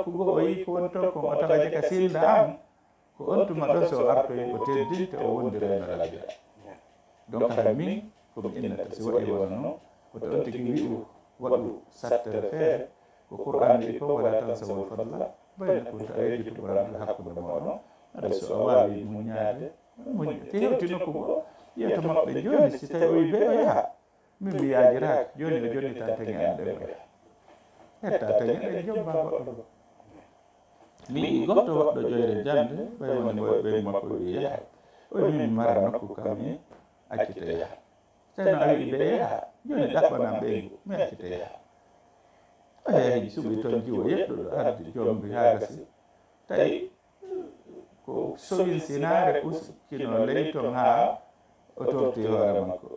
nokkugo o yi ko woni toon ko o tagaje ka silda am ko on tuma ɗon so artoyi o teddinte o wondire no laɓira donc hara min komi innata si waɗi wona noon woto on tigi wi'u waɗu sattere feere ko qur'an wi ko wala tansawol fadla baynakum to a yejjutu ɓuranɗo hakkude moɗon aɗa so a wawi muñade muñ te hewti nokkugo ƴeeto maɓɓe joni si tawi o wi ɓe o yaha min mi yajiraki joni o jonni tan taŋi an ɗen o yaha hetta taŋi ɗen jomba goɗɗo ɗo mi goɗɗo waɗɗo ƴoyre jande ɓay woni ɓey makko wi yaha o wi min mara nokku kam ni accite yaha tawno a wi ɓe yaha joni ɗaɓɓanam ɓeygu mi accite yaha o yahi suɓi toon jiwo yeɗɗuɗo ardi jombi ha gasi tawi ko sowin sinare uskino ley toon ha o tofti hoore makko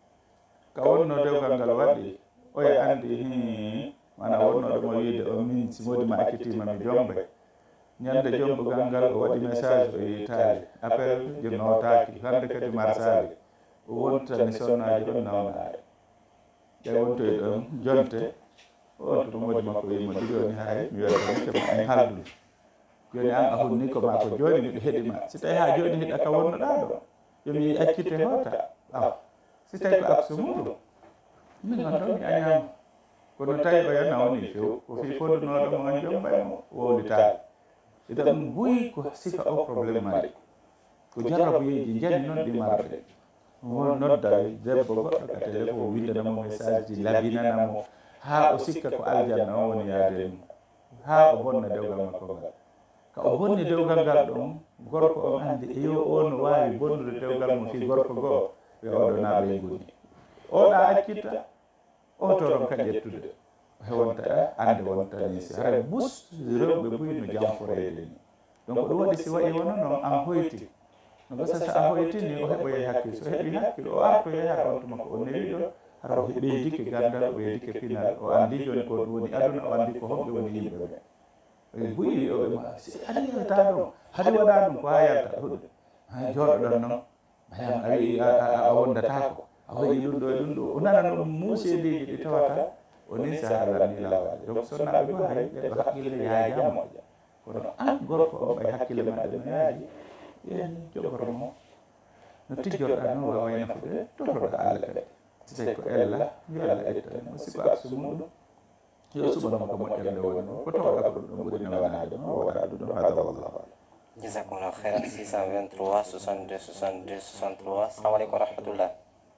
ka wonno dewgal ngal waɗi oye andi mana wonnoɗo mo wiide o min simodi ma accitima mi jombay ñande jombugal ngal o waɗi message o yitali appel notaki hande kadi marsali o wontani sonnaji on nawnaare ƴay wontoye ɗon jonte on to modi makko wimo ɗiɗoni hay mi wiyata miccema en haldu joni an a hunni ko ma ko joni miɗo heeɗima si tawi ha joni hiɗa ka wonnoɗa ɗo yomi accite hoota aw si tawi ko aksu muɗum min on ɗon mi añama kono tawi o yana woni few ko fi fondunoɗo mo on jombay mo wowlitali idan ɗum buyi ko sifa o probléme mari ko jarrabuyeji jani noon ɗi marde won nodda debbo goɗɗo ka téléphone windanamo message ji labinanamo ha o sikka ko aljanna o woni yaade mum ha o bonna dewgal makko ngal ka o bonni dewgal ngal ɗon gorko on andi e yo o no wawi bonnude dewgal mo fi gorko goo ɓe oɗo naaɓe ngoni oɗa accitta o toron ka ƴettude hewonta ande wontani si hara bus rewɓe buyno jamforede ni donc ɗum waɗi si waɗi wona noon an hoyti no gasa so a hoytini o heɓoye hakkille so heeɓi hakkille o artoye ha on tuma ko o newi ɗo hara o ɓeydike gandal o ɓeydike pinal o andi joni ko ɗum woni aduna o andi ko homɓe woni yimɓe ɓe e buyi wiyoɓe ma si aɗa yalta ɗon haɗa waɗa ɗum ko ha yalta huɗo jooɗoɗon noon mayam a wi a wondatako a waɗi ɗum ɗo e ɗum ɗo o nana noon muusedeji ɗi tawata o ni sa haala ni lawaade donc sonnaɓe go hay ɓeɗo haqqille yaajamoƴa kono an gorko on ɓay hakkille maɗe no yaaji yen jogoromo no tijjorɗa noon wa wayna fuɗe toroɗa Allah kadi si tawi ko ella yo Allah ettane mo siko aksu muɗum yo suɓanoma ko moƴƴere nde woni ko towɗa ko ɗum ɓuri nawanaade ma o waɗa ɗum hada wallahu alam. Jazakumullah khairan. 623 62 62 63. Assalamu alaikum warahmatullah.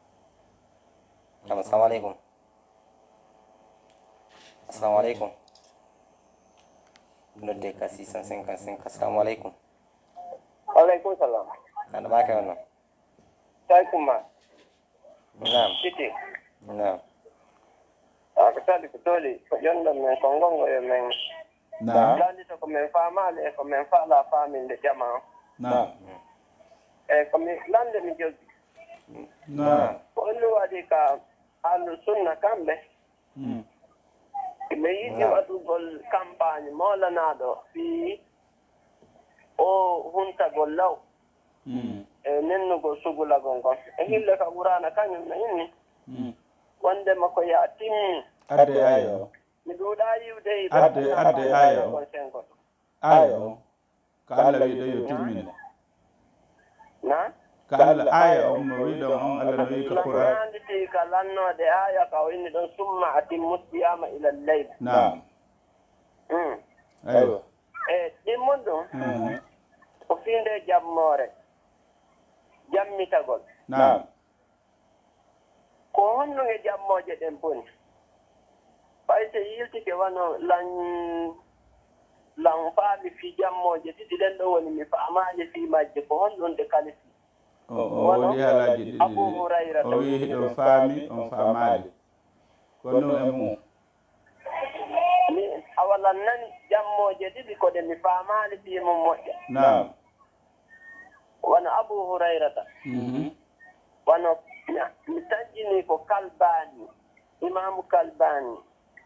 Assalamu alaikum. Assalamu alaikum. Nodde ka 655. Assalamu alaikum. Waalaikum salam. Anda ba ka wannan? Sai kuma. Naam. Kiti. Naam. Ako tadi ko toli ko yonda men kongongo yo men. Naam. Landi to ko men famale ko men fala famille jama. Naam. Ko mi lande mi jogi. Naam. Ko onu wadi ka alu sunna kambe. Me yidi waɗugol campagne molanaɗo fi o huntagol law e nennugol sugulagol ngon e hille ka ɓurana kañum no inni wondema ko ya timmi adde ayo mi ɗuuɗa yiwde adde ayo ayo ko Allah wiɗo yo timmine na ko Allah aya on no wiɗon on Allah no wi ko Qur'an anditi ka lannode aya ka o inni ɗon summa atimmu siyama ila lleyl naam ayo e ɗimmon ɗum ko finde jammore jammitagol naam ko honnuge jammoje ɗen boni ɓay so yiltike wano lan faami fi jammoje ɗiɗi ɗen ɗo woni mi faamaje fi majje ko honɗum de kalisi o woni haalaji ɗiɗi Abu Hurayra o wi hiɗo faami on faamaali kono e mum mi awalan nani jammoje ɗiɗi koɗe mi faamaali fi mum moƴƴa naam wono Abu Hurayrata wono mi taƴƴini ko Kalbani imamu Kalbani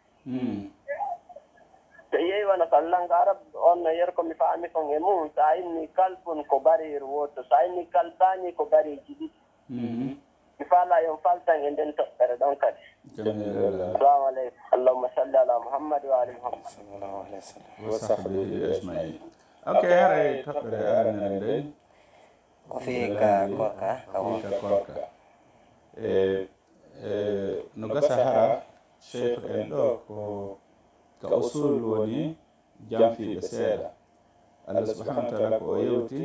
so yeeyi wono ko langa arab on no yer ko mi faami kon e mum so inni kalbun ko bariru woto so inni Kalbani ko bariji ɗiɗi mi فعلا يوم فالتان عندن تقدر دون كده السلام عليكم اللهم صل على محمد وآل محمد صلى الله عليه وسلم وصحبه أجمعين. أوكي هاي تقدر أنا لدي وفيك كوركا كوركا نقص هرا شيخ الأندوك كأصول وني جام في بسيرة الله سبحانه وتعالى كأيوتي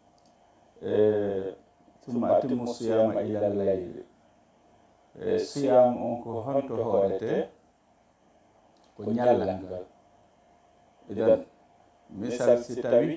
ثم أتم الصيام إلى الليل صيام أنكو هنتو هورته كنيالانغال إذن مثال ستاوي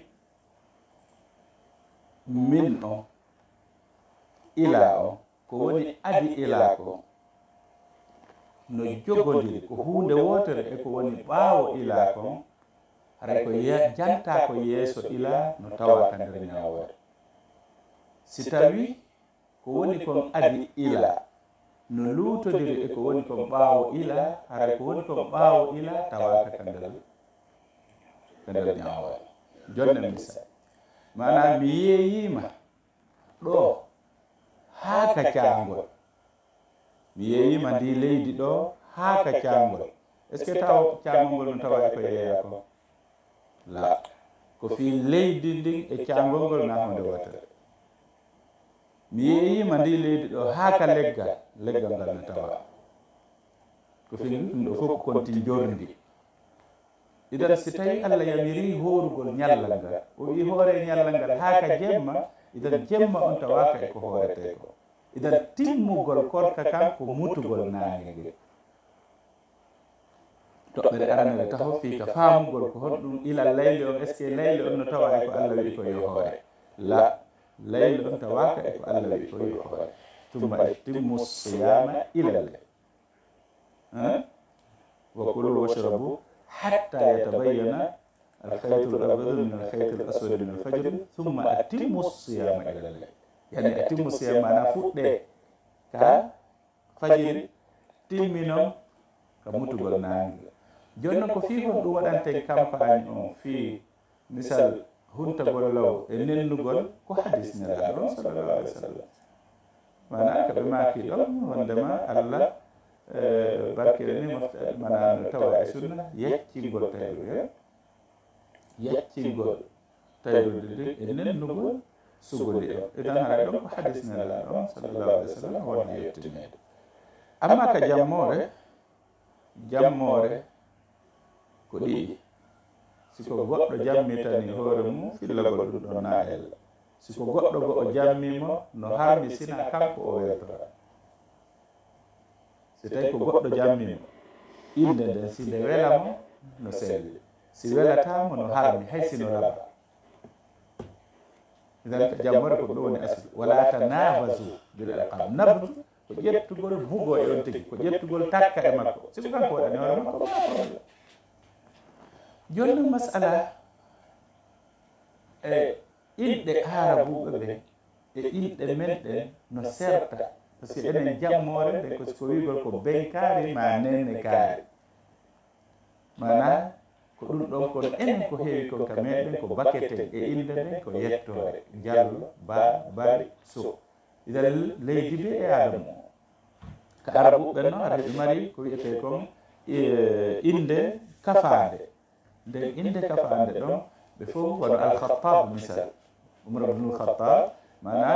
من أو إلى أو كوني أدي إلى كو no jogodi ko hunde wotere e ko woni ɓaawo ila kon haray ko janta ko yeeso ila no tawa ka nder ñawoore si tawi ko woni kon adi ila no luutodiri e ko woni kon ɓaawo ila haray ko woni kon ɓaawo ila tawaka ka nder ñawoore jonne misal mana mi yeeyima ɗo haa ka caangol mi yeeyima ndi leydi ɗo haa ka caangol est ce que taw caangol ngol no tawa ko yeeya ko la ko fii leydi ndin e caangol ngol na honde wotere mi yeeyima ndi leydi ɗo haa ka leggal ngal no tawa ko fii ɗum ɗo fof konti jorndi idan si tawi Allah yamiri horugol ñallal ngal o wi hoore ñallal ngal haa ka jemma idan jemma on tawaka e ko hoorete ko idan timmugol korka kan ko mutugol naange toɓɓere aranere taho fii ka faamugol ko honɗum ila layle on est ce que layle on no tawa e ko Allah wi ko yo hoore la layle on tawaka e ko Allah wi ko yo hoore tumma timmu siyama ila layl wa kulu washrabu hatta yatabayyana الخيط الأبيض من الخيط الأسود من الفجر ثم أتم الصيام إلى الليل يعني أتم الصيام أنا فوت كفجر تيمينو كموتو نانغ جونو كو في هون دو ودانتي كامباني في مثال هونتا غولو انن غول كو حديث نلا صلى الله عليه وسلم معناه كبما كي دون وندما الله barkirani mana tawa sunna yeccingol tayru yeccingol tayrude enen nugol sugoli o idan haray ɗon ko hadis nela ɗon sallallahu alaihi wasallam woni yettinede amma ka jammore ko ɗiɗi siko goɗɗo jammitani hoore mum fillagol ɗum ɗon na ella siko goɗɗo go o jammimo no harmi sina kanko o weltora si tawi ko goɗɗo jammimo inde nden si nde welamo no selli si welatamo no harmi hay sino laba idan ko jammore ko ɗo woni asli wala tanabasu bil alqab nabtu ko ƴettugol bugo e on tigi ko ƴettugol takka e makko siko kanko waɗani hoore makko joni masala e inɗe haarabuɓe ɓe e inɗe men ɗen no serta par ce que enen jammore nde ko wigol ko benkari ma nenne kaari mana ko ɗum ɗon kono enen ko heewi kon ka meɗen ko baketen e inde nden ko yettore jallo bari so idan leydi be e adamu ko arabuɓe no ara ɓe mari ko wiyete kon inde kafande nden inde kafande ɗon ɓe fof wono alkhattab misal umar ibnul khattab mana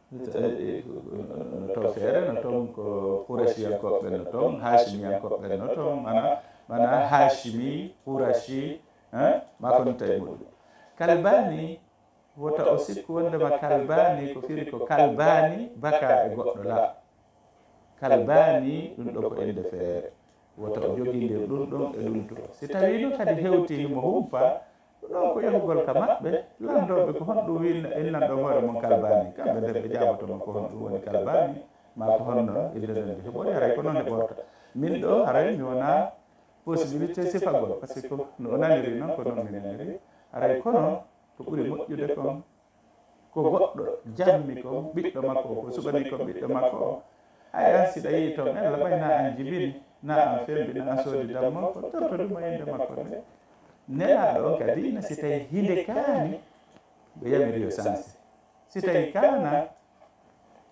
no ton feere no ton ko Quraysiyankoɓe no ton Hashimiyankoɓe no ton mana Hashimi Qurashi mako no tawi muɗum Kalbani wota o sikku wondema Kalbani ko firi ko Kalbani baka e goɗɗo la Kalbani ɗum ɗo ko inde feere wota o jogii nde ɗum ɗon e ɗum to si tawi ɗum kadi hewtinimo humpa ɗon ko yahugol ka maɓɓe landoɓe ko honɗum innan ɗo hoore mon Kalbani kamɓe nden ɓe jaɓotoma ko honɗum woni Kalbani ma ko honno inde nden nde heɓori haray ko noon heɓorta min ɗo haray mi wona possibilité sifagol par ce que no o naniri noon ko noon mi naniri haray kono ko ɓuri moƴƴude kon ko goɗɗo jammi ko ɓiɗɗo makko ko suɓani ko ɓiɗɗo makko o an siɗa yii toon ella ɓay na an jibini na an fembi na an soodi dammo ko tortoduma inde makko nde nelaɗo on kadi no si tawi hinde kaani ɓe yamiri yo sanse si tawi kana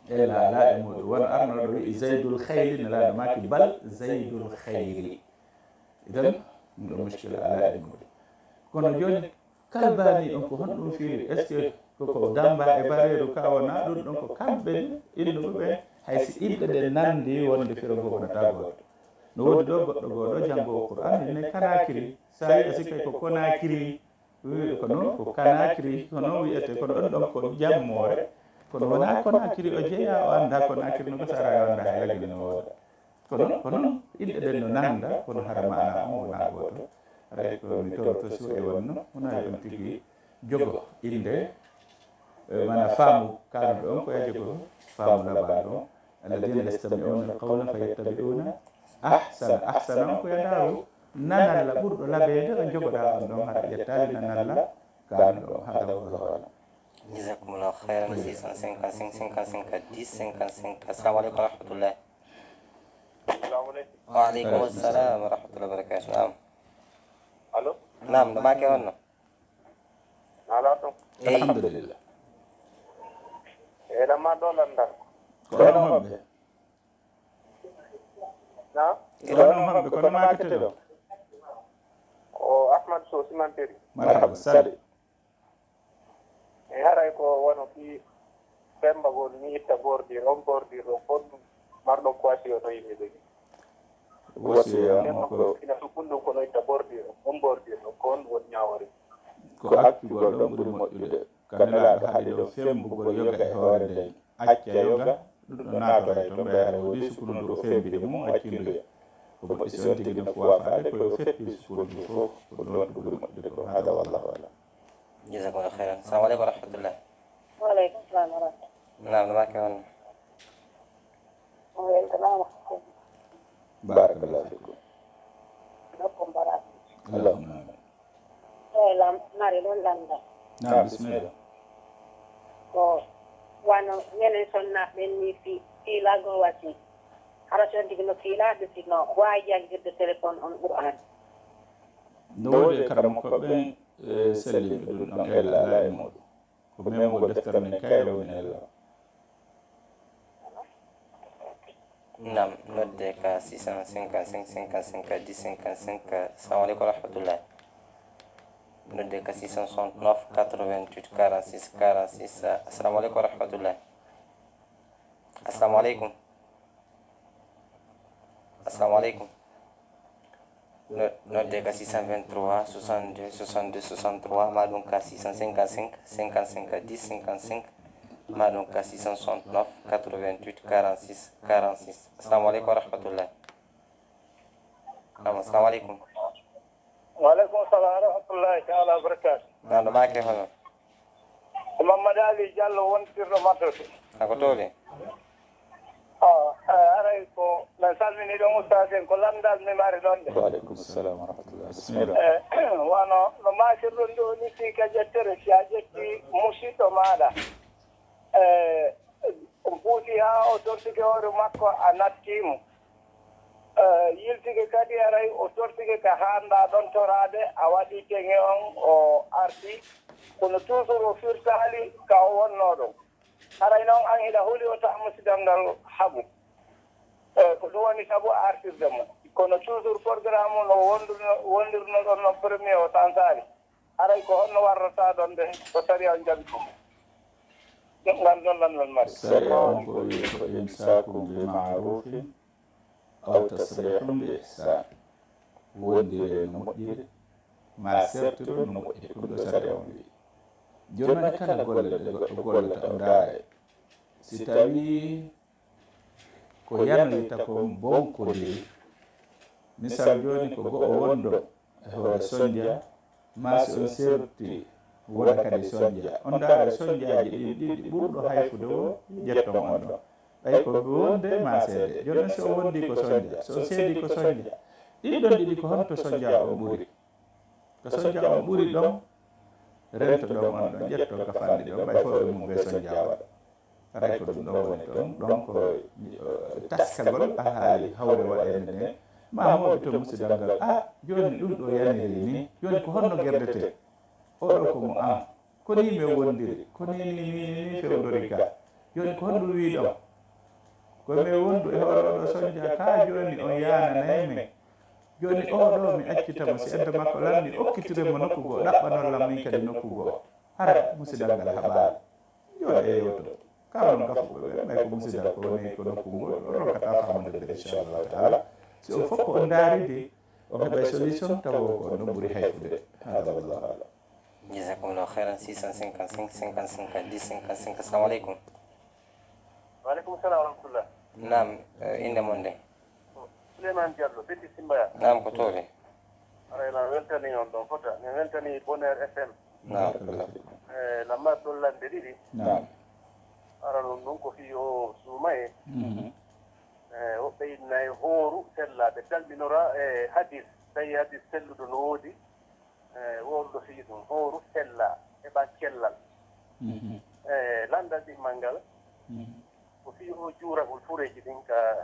لا لا يمود وانا ارنا زيد الخيل لا ماكي بل زيد الخير اذا المشكله لا يمود كون جوني kalbani ɗon ko honɗum fiiri est ce que koko damba e bareeru kawana ɗum ɗon ko kamɓe innuɓe ɓe haysi inɗe ɗe nandi wonde firo ngo wonata goto no wodi ɗo goɗɗo goɗo janngowo qur'an ene kanakiri sa yi a sikkay ko konakiri wiɓe ko noon ko kanakiri ko noon wiyete kono ɗon ɗon ko jammore kono wona konakiri o jeeya o anda konakiri no ko sara o anda hay laggi no wooda ko noon inɗe ɗen no nanda kono hara mana o wona goto rek mi toroto si waɗi wonno wona ɗon tigi jogo inde mana faamu kalnuɗo on ko yaji ko faamu labaɗo alladina yastami'una alqawla fayattabi'una ahsana on ko yandaru nanalla ɓurɗo laɓede o jogoɗa on ɗon haɗa ƴettali nanalla kalnuɗo haɗa wallahu alam. Jazakumullah khairan 655 55 10 55. Assalamu alaikum warahmatullahi. Wa alaikum assalam warahmatullahi wabarakatuh. Naam. Allo? Naam, ɗo make wonno. Ala to. Alhamdulillah. Lamma ɗo landal. Ko ɗon hoɓɓe. Na? Ɗon hoɓɓe kono makete ɗo. O Ahmad Sow Simantiri. Marhaba sadi. E haray ko wono fi pembagol ni itta bordir on fon marɗo kwasi o to yimɓe ɗogi. wasiya ko ina sukundu kono itta bordir on ko on won ñawari. ko accugol ɗon ɓuri moƴƴude kanelaɗo haɗi ɗo fembugol yoga e hoore nden acca yoga ɗum ɗo naatoray to ɓe hara woodi sukunu ndu o fembide mum accinduya ko moƴƴi si on tigi no fuwafade koyo feppi sukunu ndu fof ko ɗon ɗo ɓuri moƴƴude ko hada wallahu alam. Jazakumullah khairan. Assalamu alaikum warahmatullahi. Wa alaikum salam warahmatullahi. Naam, ɗo make wonno. O weltanama. Barakallahu fikum. Nokkum barak. Allahumma amin. Lam mari ɗon landa. Naam, bismillah. Ko wano minen sonnaɓe ni fiilago wati hara son tigi no fiilade sino wawi jangguirde téléphone on Qur'an. no wodi karam ko ɓen selliɓe ɗum ɗon ella ala e muɗum ko memgo deftere men kayre woni ella. Naam, nodde ka 655 55 10 55. Assalamu alaikum warahmatullahi. Nodde ka 669 88 46 46. Assalamu alaikum warahmatullahi. Assalamu alaikum. Assalamu alaikum. Nodde ka 623 62 62 63. Maɗum ka 655 55 10 55. Maɗum ka 669 88 46 46. Assalamu alaikum warahmatullahi. Assalamu alaikum. Wa alaikum salam wa rahmatullahi ta'ala wa barakatuh. Naam, ɗo make hono. Ko Mamadou Ali Diallo wontirɗo mattoto. Ako toole. Aray ko mi salmini ɗon ustad en ko lamdal mi mari ɗon de. Wa alaikum salam wa rahmatullah. Bismillah. Wano no makirɗon ɗo ni sika ƴettere si a ƴetti musidɗo maɗa puusi ha o tortike hoore makko a nattimo yiltike kadi aray o tortike ka handa ɗon torade a waɗi teŋe on o arti kono toujours o firtali ka o wonno ɗon haray noon an hiɗa huuli o tawa musidal ngal haɓu ko ɗum woni sabu artirde mo kono toujours programme no wondirno ɗon no premier o sansari haray ko honno warrata ɗon de ko sari on jaɓi ɗum ngal ɗon lanndal mari sari on ko wi ko imsakum bi ma'rufin aw tasrihum bi ihsan wondire no moƴƴiri ma sertuɗo no moƴƴiri ɗum ɗo sari on wi joni noon kala golle ɗe goɗɗo gollata o ndaare si tawi ko yanoyta ko bonkodiri misal joni ko go'o wondo e hoore sondia ma si on serti woda kadi sondia on ndaara sondiaji ɗiɗi ɓurɗo hayfude o jetton on ɗon ɓay ko wonde ma seede joni noon si o wondi ko sondia so seedi ko sondia ɗiɗon ɗiɗi ko honto sondia o ɓuri ko sondia o ɓuri ɗon rento ɗon on ɗon ƴetto ka fanɗi ɗon ɓay fof ɓe mum ɓe sondia waɗa aray ko ɗum ɗon woni ɗon ɗon ko taskagol a haali hawre waɗede nde ma moɓe to musidal ngal joni ɗum ɗo yaniri ni joni ko honno gerdete oɗo ko mo an ko ni mi wondiri ko ni fewdori ga joni ko honɗum wi ɗon komi wondu e hoɗoɗo soñdia ka joni on yananaymi joni oɗo mi accitamo si ento makko lamni okkitiremo nokku goo ɗaɓɓanollam min kadi nokku goo hara musidal ngal haɓaali jooɗo e yewtude kala noon gafuɓe ɓe ɓay ko musidal ko woni ko nokku ngol o ronkata famodede inchallahu taala si o fof ko o daaride o heɓa solution tawa ko on ɗon ɓuuri hayfude hada wallahu alam jazakumullahu khairan 655 55 10 55 assalamu aleykum waaleykum salam wa rahmatullah nam inde mon nde Souleymane Diallo Betti Simbaya nam ko toore arayna weltani on ɗon fota min weltani Bonheur FM nam lamma dollande ɗiɗi nam ara ɗum ko fi o suumaye o ɓeydna e hooru sellaɓe dalɗinora e hadis tawi hadis selluɗo no woodi wonɗo fii ɗum hooru sella heɓa cellal landal ɗimmal ngal ko fii o juuragol fureji ɗin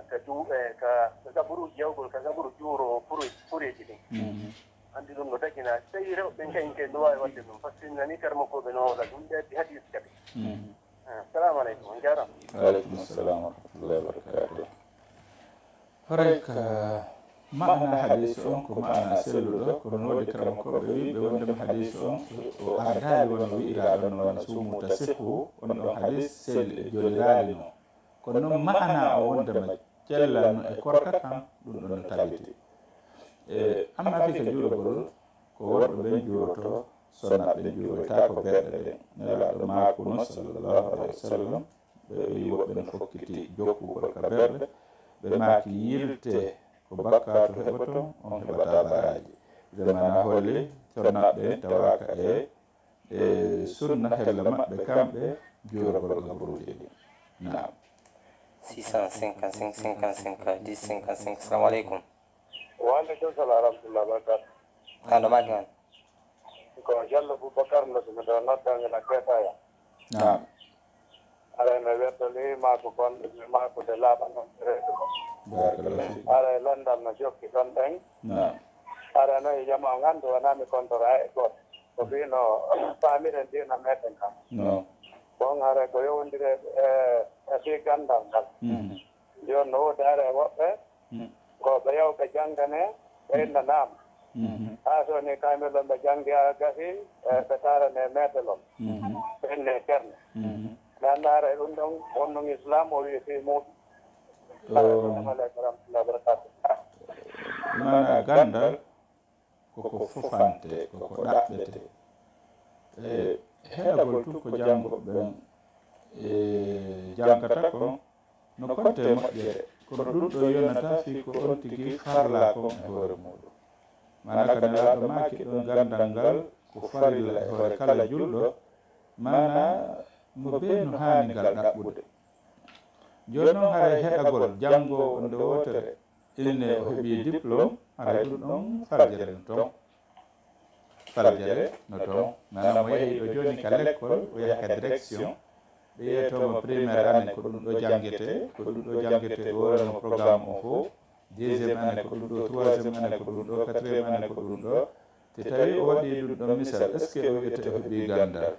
ka gaɓuruji yawgol ka gaɓuru juuro fureji ɗin anndi ɗum no dagina tawi rewɓe kañke no waawi waɗde ɗum par ce que nani karmakoɓe no waɗa ɗum ɓeddi hadis kadi assalamu aleykum on jarama waaleykum salam wa rahmatullahi wa barakatuh horay ka ma'ana hadise on ko ma'ana selluɗo kono woodi karankoɓe wi ɓe wondema hadise on o ardali won wi'iraɗo noon suumu tasihu on ɗon hadis selli e joliraali no kono noon ma'ana o wondema cellal no e korka tan ɗum ɗon no tabiti amma fi ka juurogol ko worɓe ɓen juuroto sona ɓe juurota ko berɗe ɗen nelaɗo makuno sallllahu alayhi wa sallam ɓe wi woɓɓe no fokkiti jokkugol ka berɗe ɓe maaki yilte ko bakka to heɓoto on heɓata baraji ɓe mana holli sonnaɓe tawaka e sunna hella maɓɓe kamɓe juurogol gaburuji ɗi naam 655 55 10 55 assalamu aleykum waaleykum salam rahmatullah barakatu hando maki on ko Diallo Boubacar no miɗo noddangela keetaya naam arayno wettoli maako gonɗo maakude laaɓa noon reedu ko barakallah fik ara landal no jokki ɗon ɗen naam ara noon jama o nganndu wonami contora e goto ko mbino paamiren dina meɗen kam non bon ara ko yowndire e fi gandal ngal joni no woodi ara e woɓɓe ko ɓe yewɓe janngane ɓe innanaama haa so ni kamilon ɓe janngi a gasi ɓe tarane meetelon ɓe inne ceerno mi anndaara e ɗum ɗon wonnon islam o wi fi muɗum aleykum rahmatullah barakatu mana gandal koko fofante koko ɗaɓɓete heɗagol tun ko janngoɓe ɓen jankata ko no konte moƴƴere kono ɗum ɗo yonata fi ko on tigi farla kon e hoore muɗum mana ka nelaɗo maaki ɗon gandal ngal ko farilla e hoore kala julɗo mana mo be no haani ngal ɗaɓɓude joni noon haray heɗagol janngo nde wotere ilne o heeɓi diplôme haray ɗum ɗon farjere no toon farjere no toon mana mo yehi ɗo joni ka l'école o yaha ka direction ɓe yeytomo premiére année ko ɗum ɗo janguete ko ɗum ɗo janguete ɓe worano programme o fof deuxiéme année ko ɗum ɗo troisiéme année ko ɗum ɗo quatriéme année ko ɗum ɗo te tawi o waɗi ɗum ɗon misal est ce que o wiyete o heeɓi gandal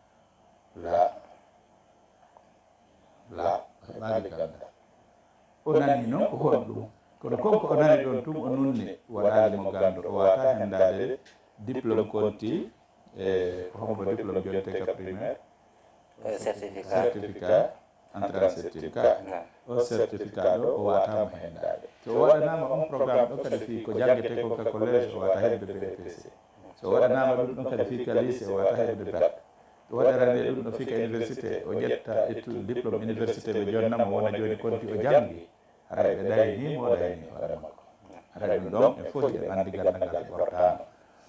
la heɓani gandal o nani noon ko hon ɗum kono konko o nani ɗon tum o nunni waɗali mo gandu o wata hendade diplôme conti e hombo diplôme jonte ka primaire certificat entrée en certificat o certificat ɗo o watama hendade so waɗanama on programme ɗo kadi fi ko janguete ko ka collège o wata heɓde BPC so waɗanama ɗum ɗon kadi fi ka lycée o wata heɓde BAC o waɗarande ɗum ɗo fi ka université o ƴetta étude diplôme université ɓe jonnamo wona joni konti o jangi haray ɓe ɗaynimo o ɗayni hoore makko haray ɗum ɗon e fof eɓe andi gandal ngal ɓortano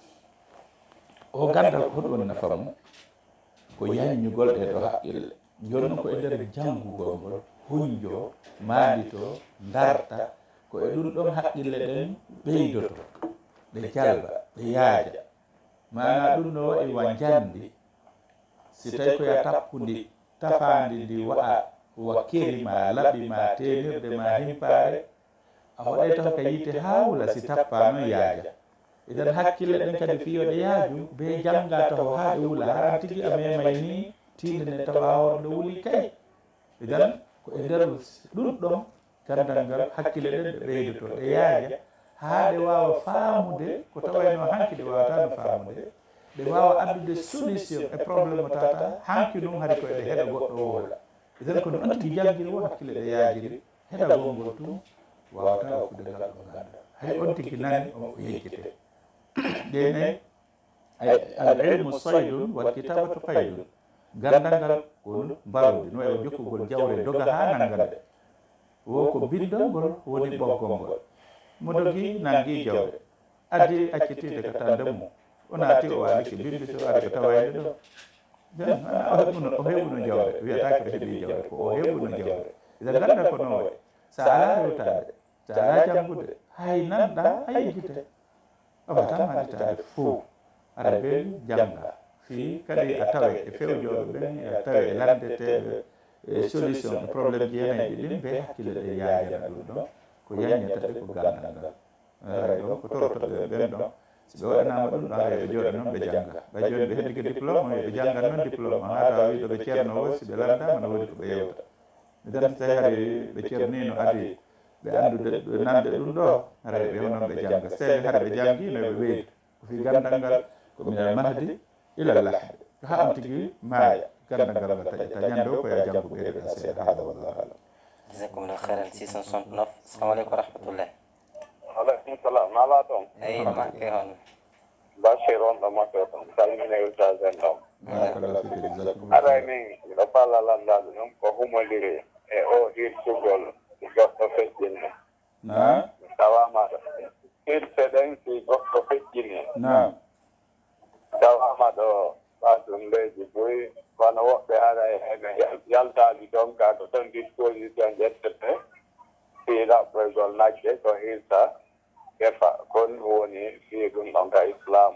o gandal ko hoɗum nafa mum ko yaññugol e ɗo haqqille joni noon ko e nder janngugol ngol hunjo maandito darta ko e ɗum ɗon haqqille ɗen ɓeydoto ɗe jalba ɗe yaaja mana ɗum no waɗi wa jandi si tawi koya tappundi tafandi ndi waɗa wakkeri ma laɓi ma tenirde ma himpare a waɗay taw ka yiite hawla si tappa noon yaaja idan hakkille ɗen kadi fiyoɗe yaaju be jannga taw haa ɗe wula haran tigi a memay ni tinde nde tawa hoore nde wuli kay idan ko e nder ɗum ɗon gandal ngal hakkille ɗen ɗe ɓeydoto ɗe yaaja haa ɗe waawa faamude ko tawayno hanki ɗe wawatano faamude ɗe waawa addude solution e probléme o tata hanki ɗum hari koye ɗe heɗa goɗɗo woola idan kono on tigi jangiri wo hakkille ɗe yaajiri heɗagol ngol tum wawata wakkude ngal ɗo ganda hay on tigi nani o yejjete ɗenayi al ilmu saydun wal kitabatu qaydun gandal ngal kon mbarude no e jokkugol jawre doga ha nangande wo ko bindol ngol woni ɓoggol ngol mo dogi nangi jawre addi accitide ko tandemo o naati o waaliki bimbi so ari ko tawayde ɗo o heɓuno jawre wiyata ko heeɓi jawre ko o heɓuno jawre ida ganda ko noon wayi sa ala rewtade sa ala janngude hay nanɗa hay yejjite awatan haɗitade fof ara ɓen jannga fi kadi a tawe e fewjoɓe ɓen a tawe e landeteɓe e solution e probléme jeenayɗi ɗin ɓe hakkille ɗe yaajana ɗum ɗon ko yaññata ɗe ko gandal ngal aray ɗon ko torotoɓe ɓen ɗon si ɓe waɗanama ɗum ɗon hay ɓe jooɗa noon ɓe jannga ɓay joni ɓe heddike diplôme o ɓe janngan noon diplôme ha tawa wiɗo ɓe ceerno o si ɓe landama no woodi ko ɓe yewta midan tawi hari ɓe ceernino adi ɓe anndude nande ɗum ɗo haray ɓe noon ɓe jannga so tawi hara ɓe janngino ɓe weydi ko fi gandal ngal ko minal mahdi ila lahdi ko ha on tigi maaya gandal ngal ngal taƴata ñande o koye janngu ɓeydeɗa seeɗa hada wallahu alam jazakumullah khairan 669 assalamu aleykum wa rahmatullah aleykum salam nala toon eyi makke hon bachir on ɗo makke toon salmine ustasen ɗon barakallahu fiki jazakumullah aɗa min miɗo falla landaɓe ɗum ko humodiri e o hirtugol goɗɗo feƴƴinne na tawamaɗo hirse ɗen si goɗɗo feƴƴini na tawama ɗo ɓaɗum leydi boyi kono woɓɓe hara ene yaltaji ɗon ka ko ton disposition ƴettete fi ɗaɓɓoygol nagge ko hirsa kefa kon woni fi ɗum ɗon ka islamu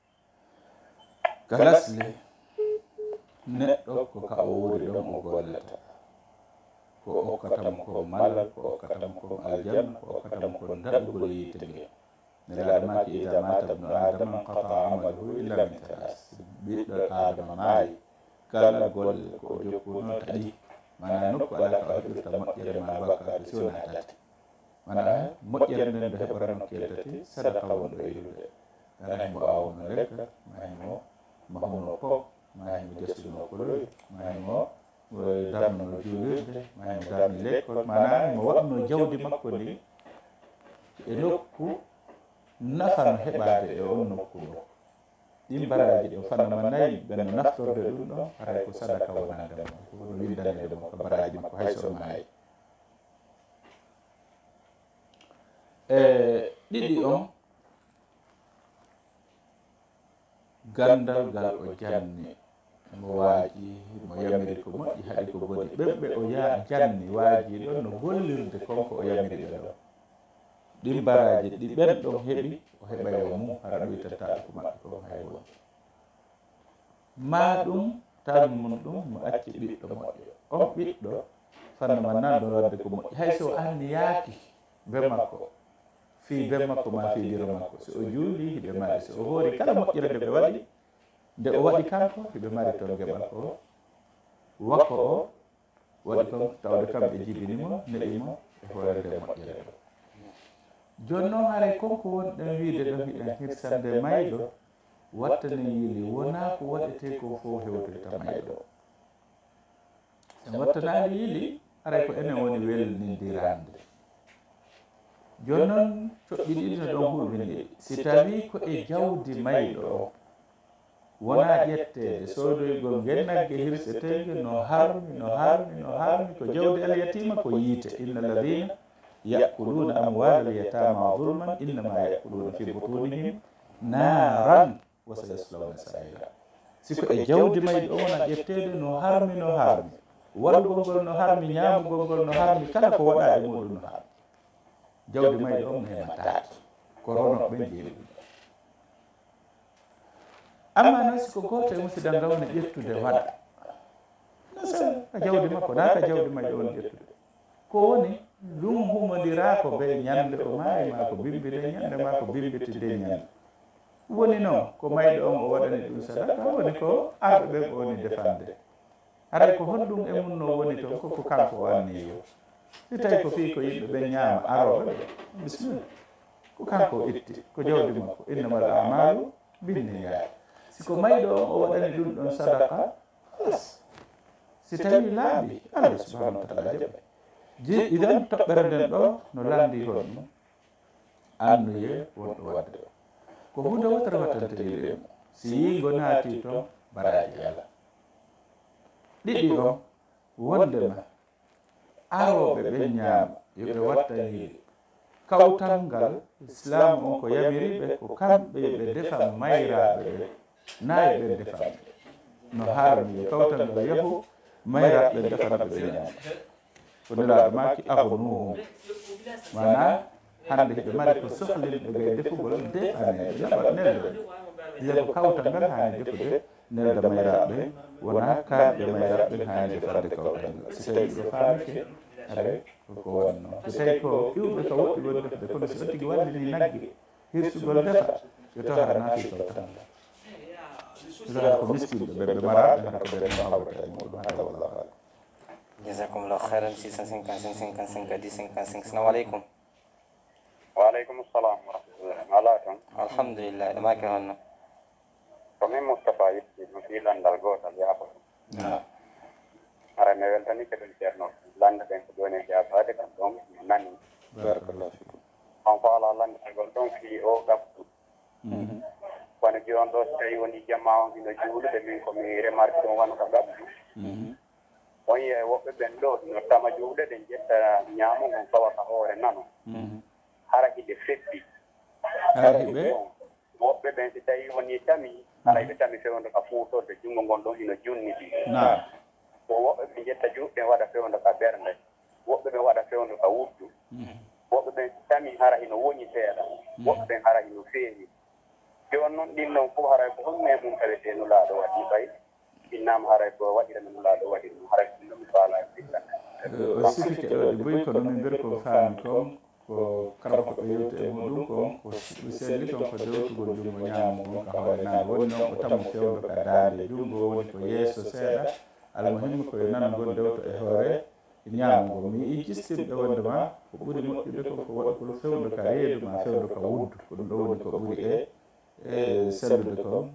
galasle neɗɗo ko ka o wuri ɗon o gollata ko okkatamo ko malal ko okkatamo ko aljanna ko okkatamo ko daɗɗugol yiite nge nelaɗo maki ida mata bnu adama qata amaluhu illa min talas ɓiɗɗo adama maayi kala golle ko o jokkuno taɗi mana nokku ala ka o heɓirta moƴƴere ma bakkaade si wona tati mana moƴƴere nden ɗo heɓorano keldati sadaka wonɗo e yulude ara himo awno lekka ma himo mahmuno pop ma himo jassuno koloy ma himo darno juulirde ma himo darni lekkol mana himo waɗno jawdi makko ndi e nokku nafano heɓade e on nokku ɗo ɗin baraji ɗi o fannama nayi ɓen no naftorde ɗum ɗo haray ko sadaka wonademo kono windanedemo ko baraji makko hayso maayi e ɗiɗi on gandal ngal o janni mo waaji mo yamiri ko moƴƴi haɗi ko boni ɓeɓɓe o janni waaji ɗon no gollirde konko o yamiri ɓe ɗo ɗin baraji ɗi ɓen ɗon heɓi o heɓay o mum hara ɗoytattaɗo ko maɓɓe ko hay woni ma ɗum tan mum ɗum mo acci ɓiɗɗo moƴƴo on ɓiɗɗo fannama nan ɗon wadde ko moƴƴi hay so anni yaaki be makko fi be makko ma fi diro makko so o juuli hiɓe mari so o hoori kala moƴƴere nde ɓe waɗi nde o waɗi kanko hiɓe mari toon geɓal ko wakko o waɗi kon tawde kamɓe jibinimo neɗimo e hoorede moƴƴere ɗo joni noon haray konko wonɗen wiide ɗo hiɗen hirsande mayɗo wattane yiili wona ko waɗete ko fof hewtoyta mayɗo sen wattanani yiili haray ko enen woni welnindirande joni noon coɓɓi ɗiɗi no ɗon huɓini si tawi ko e jawdi mayɗo o wona ƴettede sodoygol gennagge hirsetege no harmi ko jawdi alyatima ko yiite inna alladina yakuluna amwala alyatama zulman innama yakuluna fi butunihim naran wa sayaslawna sa'ira siko e jawdi mayɗo o wona ƴettede no harmi waɗugol ngol no harmi ñamugol ngol no harmi kala ko waɗa e muɗum no harmi jawdi mayɗo o mo heɓatade ko ronoɓe jeeɗi amma noon siko goto e musidal ngal woni ƴettude waɗa ka jawdi makko na ka jawdi mayɗo woni ƴettude ko woni ɗum humodira ko ɓe ñande o maayi ma ko bimbide ñande ma ko bimbitide ñande woni noon ko mayɗo on o waɗani ɗum sadaka woni ko arɓe ɓen o woni defande aray ko honɗum e mum no woni toon koko kanko wanni yo si tawi ko fii ko yimɓe ɓe ñaama aroɓe ɓe bisimilla ko kanko itti ko jawdi makko innamal amalu binniyat siko mayɗo on o waɗani ɗum ɗon sadaka si tawi laaɓi Allah subhanahu wa taala jaɓa idan toɓɓere nden ɗo no landi hon ɗum annuye wonɗo wadde o ko hunde wotere wattantiriɗe mo si yingo naati toon baraji ala ɗiɗi on wondema aroɓe ɓe ñaama yoɓe watta yiiɗi kawtal ngal islam on ko yamiriɓe ko kamɓe ɓe defa mayraɓe ɓe nayi ɓe defanɓe no harmi yo kawtal ngal yahu mayraɓe defanaɓe ɓe ñaama ko nelaɗo maki ahnuhum mana hande ɓe mari ko sohlinɓe ɓe defugol defanede naɓa nelde ila ko kawtal ngal hani defude nelde mayraɓe wona kamɓe mayraɓe hani defande kawtal ngal si tawi ɗo famike aɗa koko wonno so tawi ko iwɓe ka woɗɗi woni defde kono si ottigi wallini nagge hirsugol defa yo taw haɗa naati kawtal ngal ila ko miskiɓe ɓe maraɓe hata ko ɓe no hawrata e muɗum hata wallahu alam jazakumullah khairan 655 55 10 55 assalamu aleykum وعليكم السلام ورحمة الله عليكم الحمد لله ما كان كمين مصطفى يسي مثيل عند الغوطة بيابا أرى نويل تاني كدن سيرنو لاند بين كدوني بيابا دي كان دوم ناني بارك الله فيكم أنفعل لاند سيغلتون في أو غابتو وانا جيوان دوس تاي وني جماعون إنو جولو دمين كمي رمارك دون وانو كغابتو واني وقت بندوس نتاما جولو دن جتا نيامو مصوى كهوري نانو harakiɓe feppi harakiɓe woɓɓe ɓen si tawi woni tami haray ɓe tami fewndo ka fuutorde junngo ngon ɗon ino junniti ko woɓɓe ɓe jetta juuɗe waɗa fewndo ka ɓernde woɓɓe ɓe waɗa fewndo ka wuddu woɓɓe ɓen si tami hara ino woñi seeɗa woɓɓe ɓen hara ino feewi joni noon ɗin ɗon fof haray ko honne mum tawete nulaaɗo waɗi fay innama haray ko waɗira mi nulaaɗo waɗi ɗum haray ɗum mi faala o sifike ɗo ɗi boyi kono min mbiyata ko faami kon ko kanko ɓe yewti e muɗum kon ko selli kon ko dewtugol junngo ñaamo gon ka hoore nane woni noon ko tammo fewndo ka daande junngo woni ko yeeso seeɗa almuhimmi koye nanngol dewto e hoore ñaamo ngo mi yi jistinɓe wondema ko ɓuri moƴƴude kon ko waɗi ko fewndo ka reedu ma fewndo ka wuddu ko ɗum ɗo woni ko ɓuri e sellude kon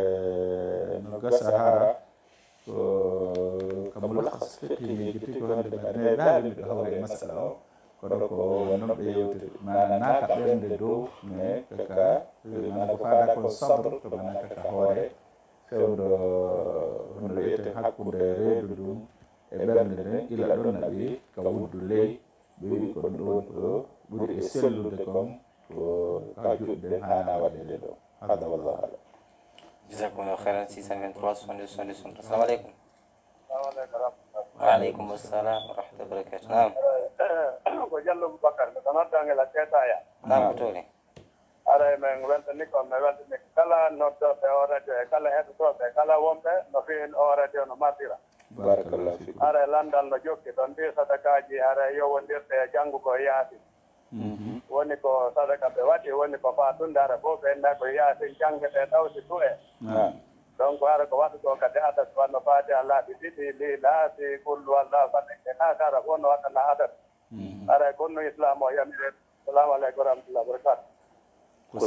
no gasa hara ko ka mulahas fettimiiji tigi ko hande ɓe ɗaali miɗo hawre e masala o kono ko noon ɓe yewtide mana naaka ɓernde dow mais kaka mana ko faada kon sabre to mana kaka hoore fewndo hono wiyete hakkude reedu ndun e ɓernde nden ila ɗon naɓi ka wuddu ley ɓe wiɗi ko ɗum ɗon ko ɓuri e sellude kon ko ka juɗɗe hana waɗede ɗo hada wallahu alam jazakumullah khairan 623 62 62 assalamu aleykum waaleykum assalam wa rahmatullahi wa barakatuh nam ko Diallo Boubacar mi ɗo noddangel a keetaya nam ko towni ara men weltani ko mi weltani kala noddoɓe o radio e kala heɗotoɓe kala wonɓe no feewi o radio no martira barakallah fikum ara landal no jokki ɗon mbi sadakaji ara yowondirɗe e janngugo yaasi woni ko sadaka ɓe waɗi woni ko fatunde ara fof ɓe nda ko yaasi jangge ɗe ɗawti tu e donc ara ko waɗuɗo kadi adat wanno faade a laaɓi ɗiɗi li laasi kullu wallah faɗeke nakara fof no waɗana adat ara konno islam o yamire salamu aleykum warahmatullah wabarakatu ko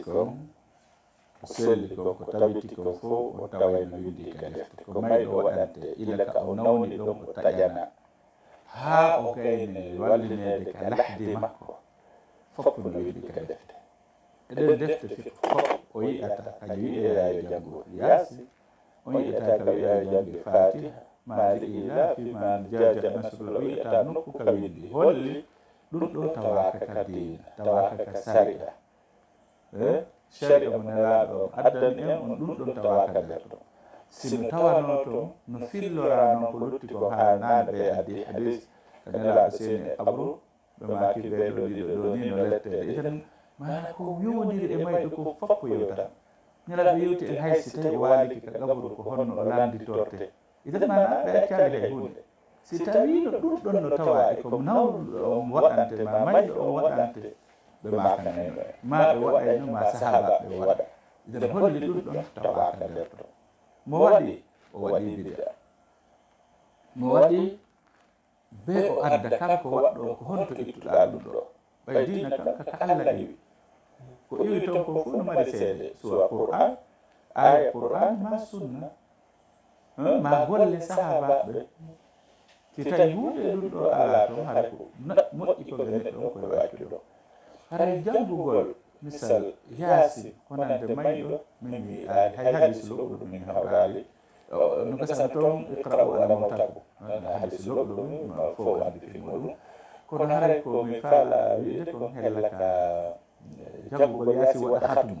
selli kon ko tabiti kon fof o tawayno windi ka defte ko mayɗo waɗante illa ka o nawni ɗon o taƴana haa o gayne wallinede ka lahdi makko fof no windi ka defte eɗen defte fof o yiyata kañum wiyeyayo janngo yaasi on yiyata ka wiyeyayo janngo fatiha ma ila fi ma jaja nasrul o yiyata nokku ka windi holli ɗum ɗo tawaka ka diina tawaka ka sariya sharia mo nelaɗo addan en on ɗum ɗon tawaka nder ɗo sino tawano to no fillora noon ko lutti ko ha nane ɓe addi hadis ko nelaɗo seeni abru ɓe maki ɓeɗo ɗiɗo ɗo ni no lettede iten mana ko yowdiri e mayɗo ko fof ko yewtata nelaɗo yewti en hay si tawi waliki ka gabru ko honno o landitorte iten mana ɓe accali hay hunde si tawino ɗum ɗon no tawa e ko nawɗo on waɗante ma mayɗo on waɗante ɓe makanayno ma ɓe waɗayno ma sahaba ɓe waɗa iten holli ɗum ɗon tawaka nder ɗo mo waɗi o waɗi bida mo waɗi be o adda kanko waɗɗo ko honto ittuɗa ɗum ɗo ɓaydina kanka ka Allah iwi ko iwi ton ko fuu no mari seede suwa Qur'an aya Qur'an ma sunna ma golle sahabaɓe si tawi hunde ɗum ɗo ala toon hara ko moƴƴi ko ɓe neɗɗo on koye waccu ɗo hara janngugol misal yaasi konande mayɗo min wi ali hay hadis loɓɗo ɗum min hawrali no gasata toon iqra'u ala mawtakum hadis loɓɗo ɗum fof andi fi muɗum kono hare ko mi faala wiide kon hella ka janngugol yaasi waɗa hatmu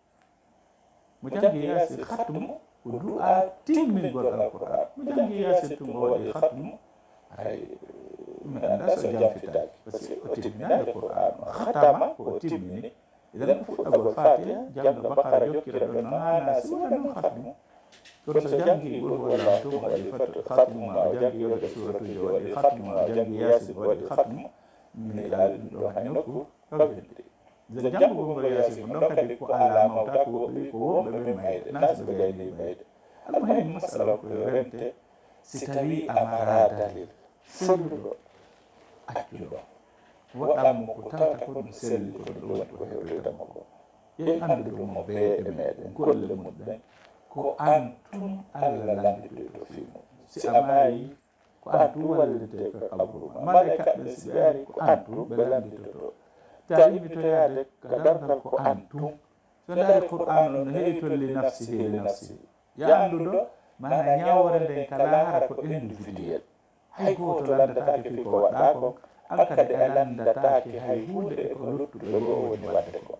mo jangi yaasi hatmu ko du'a timmingol alqur'an mo jangi yaasi tum o waɗi hatmu hay mi annda so jamfitaki par ce que o timminani alqur'an o hatama ko o timmini idan ko fuɗɗagol fatiha janggo bakara jokkira ɗon no hana si wona noon hatmu kono so jangi ɓuri wallam tum o waɗi hatmu ma o jangi yoɗe suratuji o waɗi hatmu ma o jangi yasin o waɗi hatmu min ilaali ɗum ɗo hay nokku kawɓeɗe so janngugol ngol yaasi ko ɗon kadi ko ala mawta ko woɓɓe ko wonɓe ɓe mayde naso ɓe gayni mayde almuhim masala ko yo rente si tawi amara dalil selluɗo accuɗo waɗanmo ko tawta ko ɗum selli ko ɗum woni ko hewlidamo ko yen anndu ɗum mo beeɗe meɗen golle muɗen ko antum Allah landiɗo fimu si a maayi ko antu wallete ko kaburuma mala kaɓɓe si ɓe ari ko antu ɓe landitoto ta immitoyade ka dargal ko antum so ndaari Qur'an on no heɗitol li nafsihi ya annduɗo mana ñawore nden kala hara ko individuel hay goto landatake fi ko waɗɗa kon an kadi a landatake hay hunde e ko luttuɓe go woni wadde ko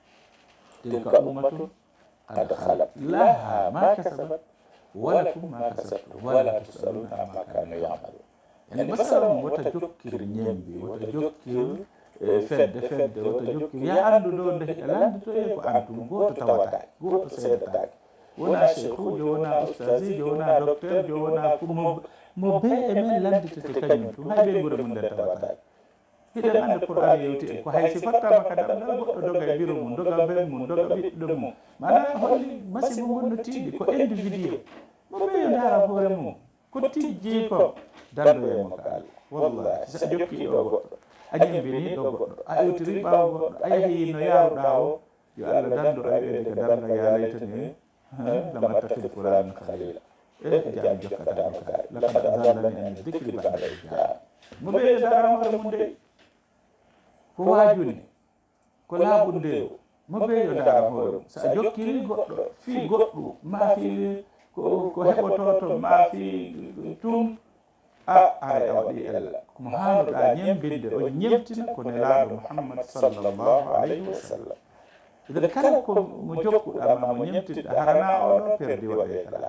tilka ummatun qad khalat laha ma kasabat walakum ma kasabtum wala tusaluna amma kanu ya'malun yani masala mum wota jokkir ñembi wota jokkir fedde wota jokkir ya anndu ɗo nde landito e ko antum goto tawatake goto seedatake wona cheikhujo wona ustasijo wona docteur jo wona mo be e men landitete kañum tum hay ɓe ɓuura mum nden tawatake hiɗen annde Qur'an yewti e ko hay si fattama ka ɗamɗal goɗɗo doga e biro mum doga ben mum doga ɓiɗɗo mum mana holli masibo gonno tiiɗi ko individuel mo ɓe yo ndaara hoore mum ko tijji ko dandoyemo ko Allah wallahi sa jokki ɗo goɗɗo a ñembini ɗo goɗɗo a ewtiri ɓaawo goɗɗo a yehi no yaaruɗa o yo Allah dando aɓede ko darda ya laytani lama takhid fulan khalila jam jokkatama ko gaari laqad adallani an dhikri ba'da idh jaa mo ɓe yo ndaara hoore mum de ko waajuni ko laaɓunde mo ɓe yo ndaara hoore mum sa jokkiri goɗɗo fii goɗɗo ma fii ko heɓototo ma fii tum ara a waɗi ella komo haanuɗa ñembinde o ñemtina ko nelaaɗo Muhammad sallllahu alayhi wa sallam iden kala ko mo jokkuɗa ma mo ñemtinɗa harana oɗo perdi waɗe kala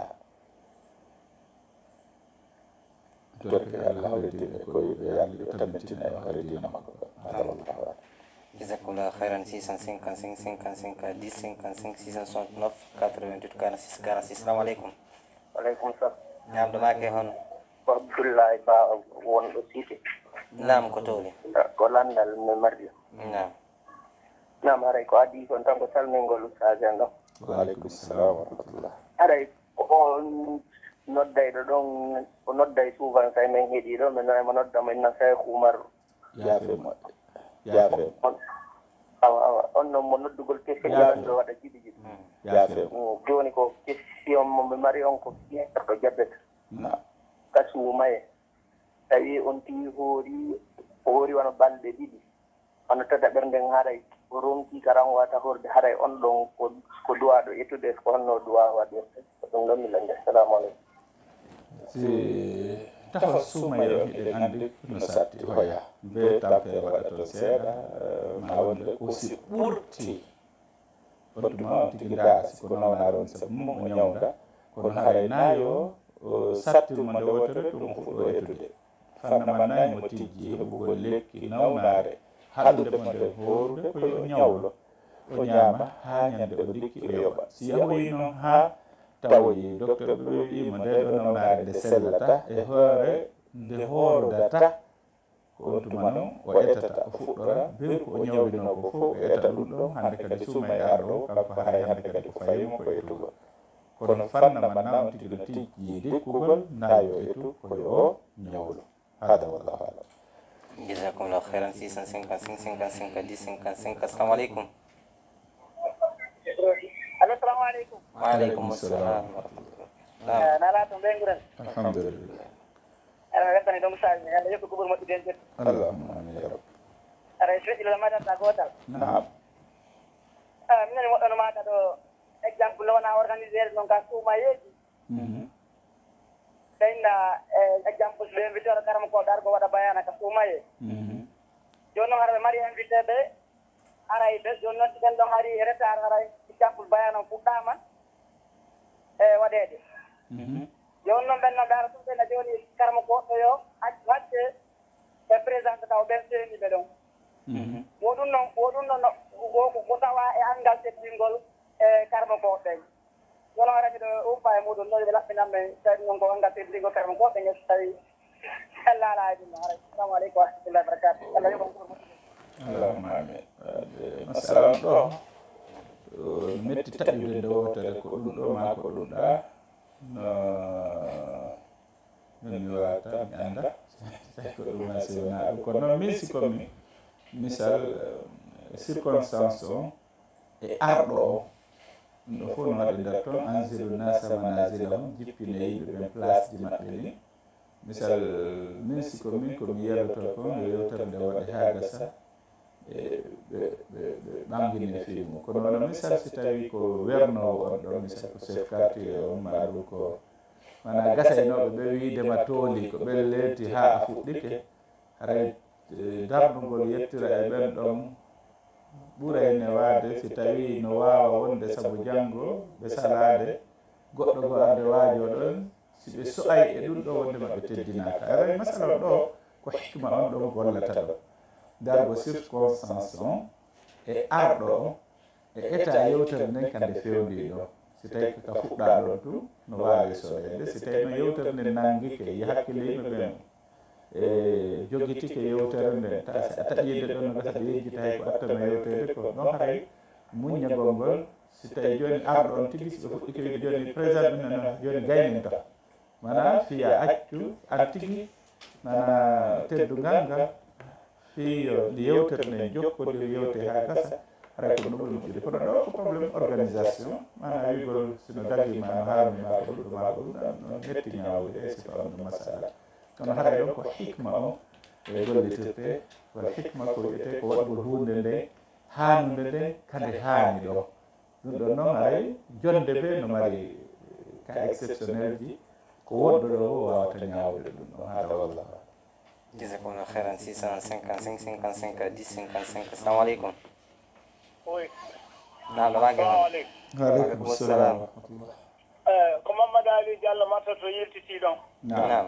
torke Allah hawredine ko yiɓe yalli ɓe tabbitina e hoore dina makko allahu Jazakallah khairan 655 55 10 55 669 88 46 46 salamu aleykum Waleykum salam. ñamɗo ma ke hono Ko Abdoullahi Ba wonɗo Cité. nam ko towli Ko landal mi mardi. Nam haray ko adi kon tan ko salmingol ustage ngam. wa aleykum salam wa rahmatullah Haray ko noddayɗo ɗon ko nodday souvent say men heeɗiɗo min nana mo nodda mo inna Cheikh Oumar yaafe moƴƴe yaafe awa on noon mo noddugol question ɗo waɗa jiɗi jiɗi yaafe joni ko question mo ɓe mari on ko ɗo jabbeta kasumaye tawi on tiwi hoori wona balɗe ɗiɗi ono tada ɓernden haray o ronki karan wata horde haray on ɗon ko duwaɗo ettude ko honno duwa waɗirte ko ɗum gammilande assalamu aleykum si tawa sumaye o hiɗen anndi no satti hoya be tampere waɗa toon seeɗa ma wonde aussi ɓurti hodduma on tigi daasi ko nawnaare on sabu mum o ñawda kono haray naayo sattirmo nde wotere ɗum fuɗɗo ettude fannama nayi mo tijji heɓugol lekki nawnaare haɗudemo nde horude ko yo ñawlo o ñaama haa ñande o dikki o yoɓa si yahoyi noon haa tawoyi docteur ɓe wiimo nde ɗo nawnaare nde sellata e hoore nde hoorudata ko on tuma noon o ettata o fuɗɗora be ko o ñawlino ko fof o etta ɗum ɗon hannde kadi sumay arɗo kanko haray hannde kadi ko fayimo ko ettugo kono fanna man na on tigi no tijji dekkugol nayo e to ko yo ñawlo hada wallahu alam. Jazakumullah khairan. 655 55 10 55. Assalamu alaikum. Assalamu alaikum. Wa alaikum assalam. Nala to benguren. Alhamdulillah. Ara rekani dum sa ni ala yoko kubur mo den den. Allahumma amin ya rabb. Ara shweti la mata ta gotal. Naam. Min mo don mata do example wana organiser non ka kuma yeji. Tenda example le vitor karam ko dar ko wada bayana ka kuma ye. Jono har mari invité be ara ide jono tiken do hari retar ara example bayana putama wadede. Jono benno dar ko na joni karam ko to yo acce e présente taw ben seni be don. Wodun non ko tawa e angal te dingol karam ko tay. Jono ara do upa e modon no be la finamme tay non ko angal te dingol karam ko tay tay Allah la ilaha illa. Assalamu alaikum wa rahmatullahi wa barakatuh. Allah yo Allahumma amin. Masala ɗo metti taƴude nde wotere ko ɗum ɗo ma ko ɗum ɗa no mi wawata mi anda ko ɗum ma si wona ɗum kono noon min sikomi misal circonstance o e arɗo o ɗum ɗo fof no waɗi nder toon anzilu nasa manazilahum jippine yimɓe ɓen place ji maɓɓe ni misal min siko min komi yeloto ko yo yewtere nde waɗi ha gasa ɓe ɓangini fimu kono noon misal si tawi ko wernowo on ɗo misal ko chef quartier on ma ɗum ko mana gasaynoɓe ɓe wiidema tooli ko ɓen leeti ha a fuɗɗike haray darnugol yettira e ɓen ɗon ɓurayne waade si tawi no wawa wonde saabu janggo ɓe salade goɗɗo go arde waajo ɗon si ɓe so'ay e ɗum ɗo wonde maɓe teddinaka aray masala ɗo ko hikma on ɗon gollata ɗo dargo circonstance on e arɗo o e état yewtere nden kande fewndi ɗo si tawi ka fuɗɗa ɗon tu no wawi soyede si tawi no yewtere nde nanguike yi hakkille yimɓe ɓen e jogitike yewtere nde ta si a taƴide ɗon no gasa ɓe yejjita hay ko attano yewtede ko ɗon haray muññagol ngol si tawi joni arɗo on tigui si ɓe fuɗɗike wiide joni président ɗum nano joni gaynin to mana fiya accu an tigui mana teddugal ngal fiyo ndi yewtere nde jokkodiri yewte ha gasa haray ko ɗum ɓuri moƴƴude kono ɗo ko probléme organisation mana wigol sino dagima no harmi ma ko ɗuɗɗo ma ko ɗum no hetti ñawude e sifa on ɗo masala kono haray ɗon ko hikma o e gollitirte wala hikma ko wiyete ko waɗgol hunde nde hanude nde kade haani ɗo ɗum ɗon noon haray jonde ɓe no mari ka exceptionnel ji ko wonɗo ɗo o wawata ñawude ɗum ɗon hada wallah. Jazakumullah khairan. 655 55 10 55. Assalamu alaikum. Oui. Naam, lagi. Waalaikum assalam. Ko Mamadou Ali Diallo matta to yiltiti ɗon. Naam.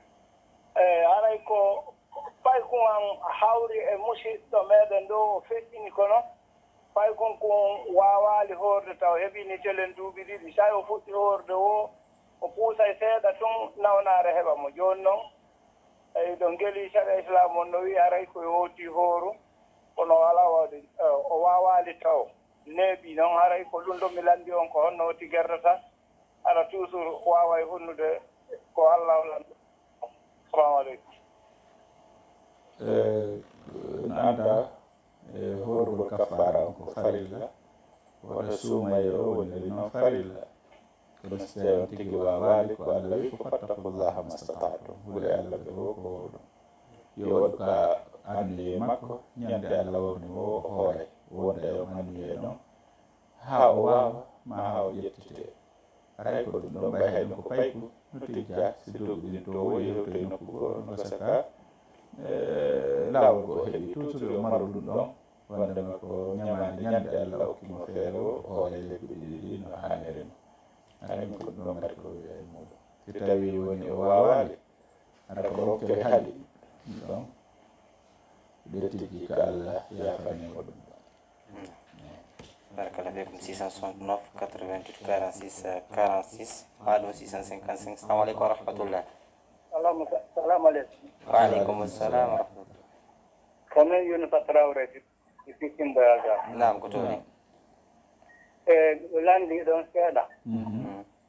Aray ko pay kon an hawri e musidɗo meɗen ɗo o feƴƴini kono pay kon wawali horde taw heɓini telen duuɓi ɗiɗi sa o fuɗɗi horde o puusay seeɗa tun nawnare heɓa mo joni noon eyi ɗo ngeli caɗa islam on no wi aray koye hooti hooru kono wala wawde o wawali taw neeɓi noon haray ko ɗum ɗo mi landi on ko honno woti gerdata ara toujours wawa e honnude ko Allah lanɗo. Assalamu aleykum. No anda horgol kaffara on ko farilla waɗa suumaye o woniri noon farilla kono so tawi on tigi wawali ko Allah wi ko fattakullaha mastata'tum huuɗe Allah ɓe fof ko ɗum yo waɗu ka annuye makko ñande Allah woni o hoore wonda e on annuye noon ha o wawa ma ha o ƴettite haray ko ɗum ɗon ɓay hay ɗum ko payku no tijja si duuɓi ɗin to o yewto e nokku goo no gasa laawol goo heeɓi toujours o marru ɗum ɗon wondema ko ñamade ñande Allah hokkimo feere o hoore lebbi ɗiɗi no hanniri no haray ko ɗum ɗon mbaɗi ko wiya e muɗum si tawi woni o wawali hara ko rokkere haaɗi ɗum ɗon ɓe tigi ko Allah yafanimo ɗum ɗon. Barakallahu fikum. 669 88 46 46 allo 655. Assalamu alaikum wa rahmatullah. Assalamu aleykum. Wa alaikum assalam wa rahmatullah. Kono yoni patrawre ti fikkinda ga. Naam, ko toni. Landi ɗon seeɗa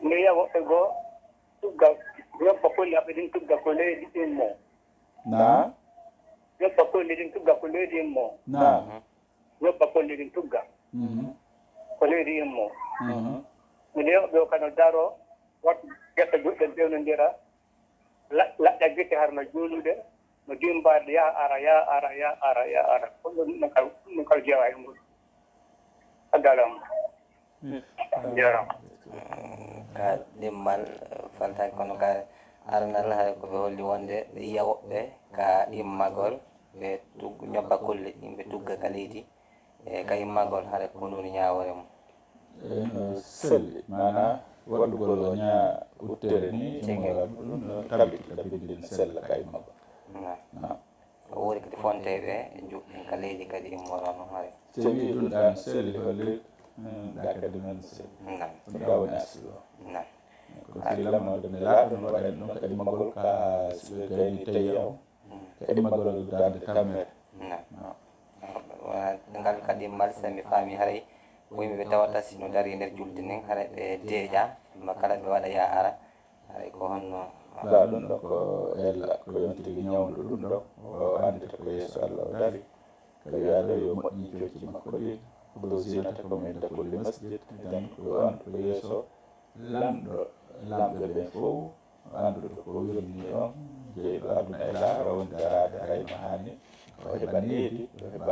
ngiya woɓɓe goo tugga yobba kolli haɓe ɗin tugga ko leydi ɗin mo na yobba kolli ɗin tugga ko leydi ɗin mo na yobba kolli ɗin tugga ko leydi ɗin mo mine yoɓɓe o kano daro wat getta juɗɗe ɓewnodira laɗɗa gite har no juulude no dimbarde ya ara ko ɗum kal jeewa e ngol addalam jaram ka ɗimmal faltaki kono ka aranal hay ko ɓe holli wonde ɓe yiya woɓɓe ka immagol ɓe ñobba kolle yimɓe tugga ka leydi e ka immagol haɗa ko nduni ñawore mum no selli mana waɗugol o ña uttere ni cengol ɗum no tabbiti ka bindin sella ka immagol ko wori kadi fonteɓe e juɓɓin ka leydi kadi immorono haare so wi ɗum ɗan selli holli ɗa kadi men selli ɗum ɗa woni aslo ko sillamode ne laaɗo no waɗani ɗum ka immagol ka siɓe gayni tawi o ka immagol dande tammere ngal kadi mal sami faami haray ko yimɓe tawata sino dari nder julde nden haɗa ɓe deeƴa ma kala ɓe waɗa ya ara haray ko honno la ɗum ɗo ko ella ko yonti tigui ñawdu ɗum ɗo o andita ko yeeso Allah o dari kala wiyaɗo yo moƴƴi jooji makko ɗi ko zinata comme inda kulli masjid dan ko on ko yeeso lamɗo lamɓe ɓe fof anduɗo ko wirni on jeeyɗo aduna e laara woni darade hayno hanni o heɓa needi o heɓa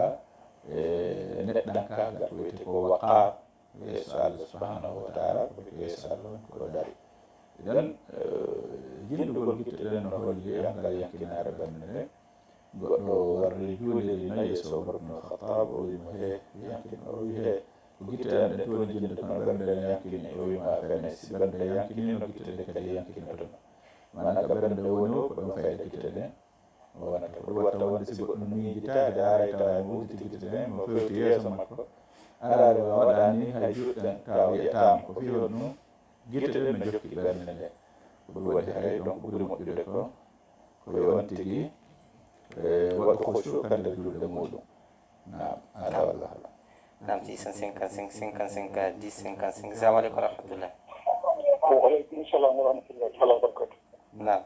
neɗɗankaga ko wiyete ko waqar yeeso Allah subhanahu wa taala ko yeeso Allah woni ko dari idan jinɗugol guitte ɗen no holli ngal yankinare bande nde goɗɗo warri juuledi no yeeso Umar ibn Khattab o wimo he yankin o wi he ko guitte en ɗe toni jinde kono ɓernde ne yankini o wima fene si ɓernde yankini no guitte ɗe kadi yankinotono mana ka ɓernde woni o ko ɗon fayde guitte ɗen o wonata ko ɗum watta wonde si goɗɗo miijitade aray tawa mo wujiti guitte ɗen mo fewti yeeso makko araade o waɗani hay juɗɗen taw wiyatama ko fi hon ɗum guitte ɗen no jokki ɓernde nde ko ɗum waɗi hay donc ɓuuri moƴƴude ko koye on tigui waɗo khushu ka nder julde muɗum nam ala wallah alam nam 655 55 10 55 salamu aleykum rahmatullah waaleykum salam wa rahmatullahi taala wa barakatu nam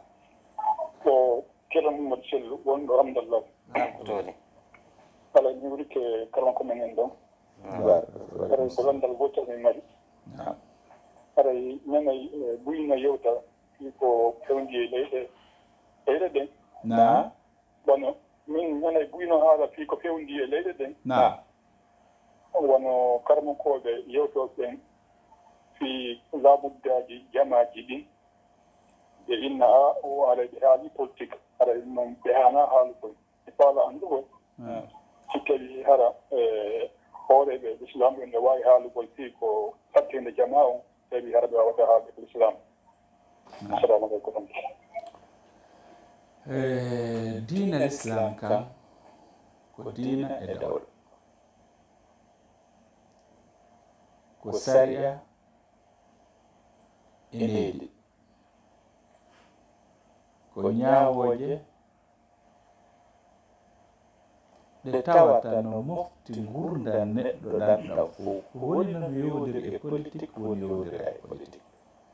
ko ceerno Mamadou Sellu wonɗo hamdallah nam ko tooni kala ñiwrike kalanko men en ɗon aray ko landal gotel min mari aray ñanay buyna yewta ko fewndi e leyɗe ɗen na wono min ñanay buyno haala fii ko fewndi e leyɗe ɗen na wono karmakoɓe yewtoɓe ɓen fii laamuddaji jamaji ɗin ɓe inna o aɗa ɓe haali politique aɗa noon ɓe hana haalugol e faala anndugol si tawi hara hooreɓe l'islam ɓe ne wawi haalugol fii ko sattinde jama on tawi hara ɓe wawata haalde ko l'islam assalamu aleykum diina l'islam kam ko diina e dawɗo ko sariya e needi ko ñaawoje ɗe tawata no mofti gurdam neɗɗo ɗanɗan fof ko woni noon yewdiri e politique woni yewdira e politique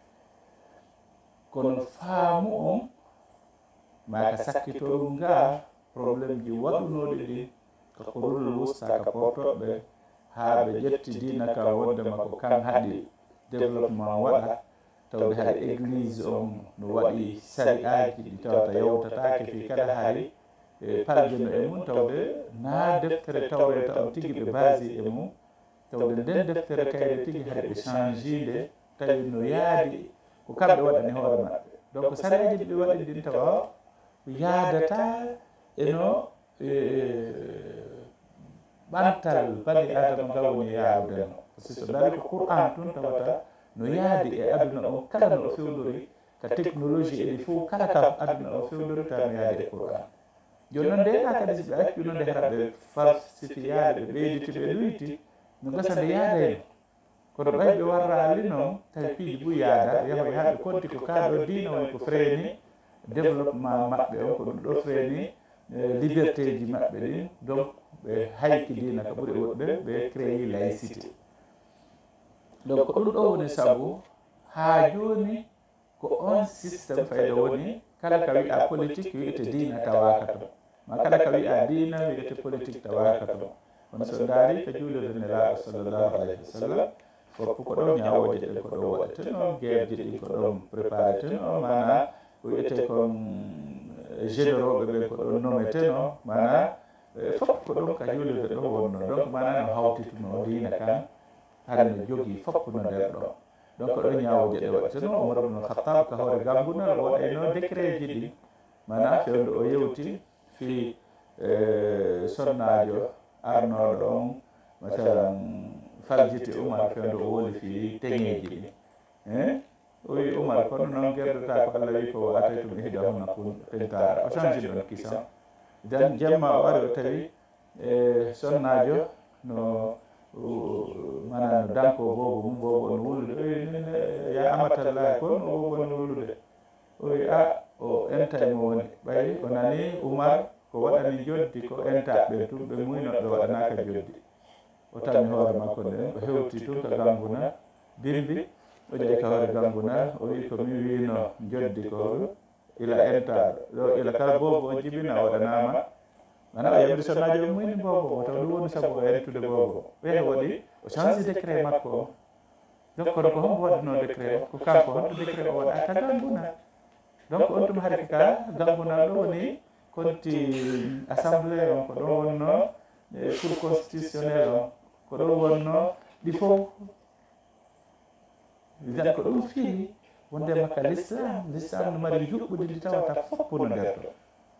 kono faamu on maka sakkito ɗum nga probléme ji waɗunoɗe ɗi ko rullul wusta ka portoɓe haa ɓe ƴetti diina ka wondema ko kan haɗi développement waɗa tawde hay église on no waɗi sari'aji ɗi tawata yewtatake fi kala haali paljino e mum tawde na deftere tawreta on tigi ɓe basi e mum tawde nden deftere kayre tigi haɗa ɓe change nde tawi no yaadi ko kamɓe waɗani hoore maɓɓe donc sari'aji ɗi ɓe waɗi ɗin tawa yaadata eno ɓantal bani adama nga woni yaawdeno si so dari ko Qur'an tun tawata no yaadi e aduna o kala no o fewlori ka technologie eɗi fof kala ka aduna o fewlori ta no yaadi e Qur'an joni noon ndena kadi si ɓe accino nde hara ɓe falsifiyaade ɓe ɓeyditi ɓe luyti no gasa nde yaadayno kono ɓay ɓe warraali noon tawi piiji ɓuy yaada yahoy haa ɓe konti ko kaaɗo diina woni ko freeni développement maɓɓe on ko ɗum ɗo freeni liberté ji maɓɓe ɗin donc ɓe hayki diina ko ɓuri woɗɓe ɓe créé laïcité donc ɗum ɗo woni sabu ha joni ko on système fayda woni kala ka wi'a politique wi'ete diina tawaka to ma kala ka wi'a diina wi'ete politique tawaka to kono so ndaari ko juulirde nelaaɗo sallllahu alayhi wa sallam foppu ko ɗon ñawoje ɗen ko ɗon waɗeteno guerre ji ɗin ko ɗon prépareteno mana ko wiyete kon généraux ɓe ko ɗon nometeno mana fof ko ɗon ka juulirde ɗon wonno donc mana no hawtituno diina kan hade no jogii fof no nder ɗon donc ɗon ñawoje ɗe waɗeteno Omar ibn Khattab ka hoore gamgunal waɗayno décret ji ɗi mana fewndo o yewti fi sonnajo arnoɗo on masalan faljiti Umar fewndo o woni fi teŋeji ɗi o wi Umar kono noon gerdata ko Allah wi ko ataytum ihdahunna qintara o change ɗon kisan dan jemma o ari o tawi sonnajo no mana no danko bobo mum bobo no wulude ya amatallahi kon o bobo no wulude o wi a o enta emo woni ɓayi o nani Umar ko waɗani joddi ko enta ɓen tum ɓe muynoɓe waɗanaka joddi o tammi hoore makko nden o hewti tun ka ganguna bimbi o ƴeewi ka hoore ganguna o wi ko mi wino joddi ko ila entaɗo ɗo ila kala bobo o jibina o waɗanama mana o yamri sonnajo o muyni bobo o taw ɗum woni sabu o entude bobo ɓen waɗi o change décret makko o donc kono ko hombo waɗino décret o ko kanko honto décret o waɗa ka ganguna donc on tum haade ka gangunal ɗo woni konti assemblée on ko ɗon wonno cour constitutionnel on ko ɗon wonno ɗi fof idan ko ɗum fii wonde makka l'islam no mari juɓɓude ndi tawata foppu no nder to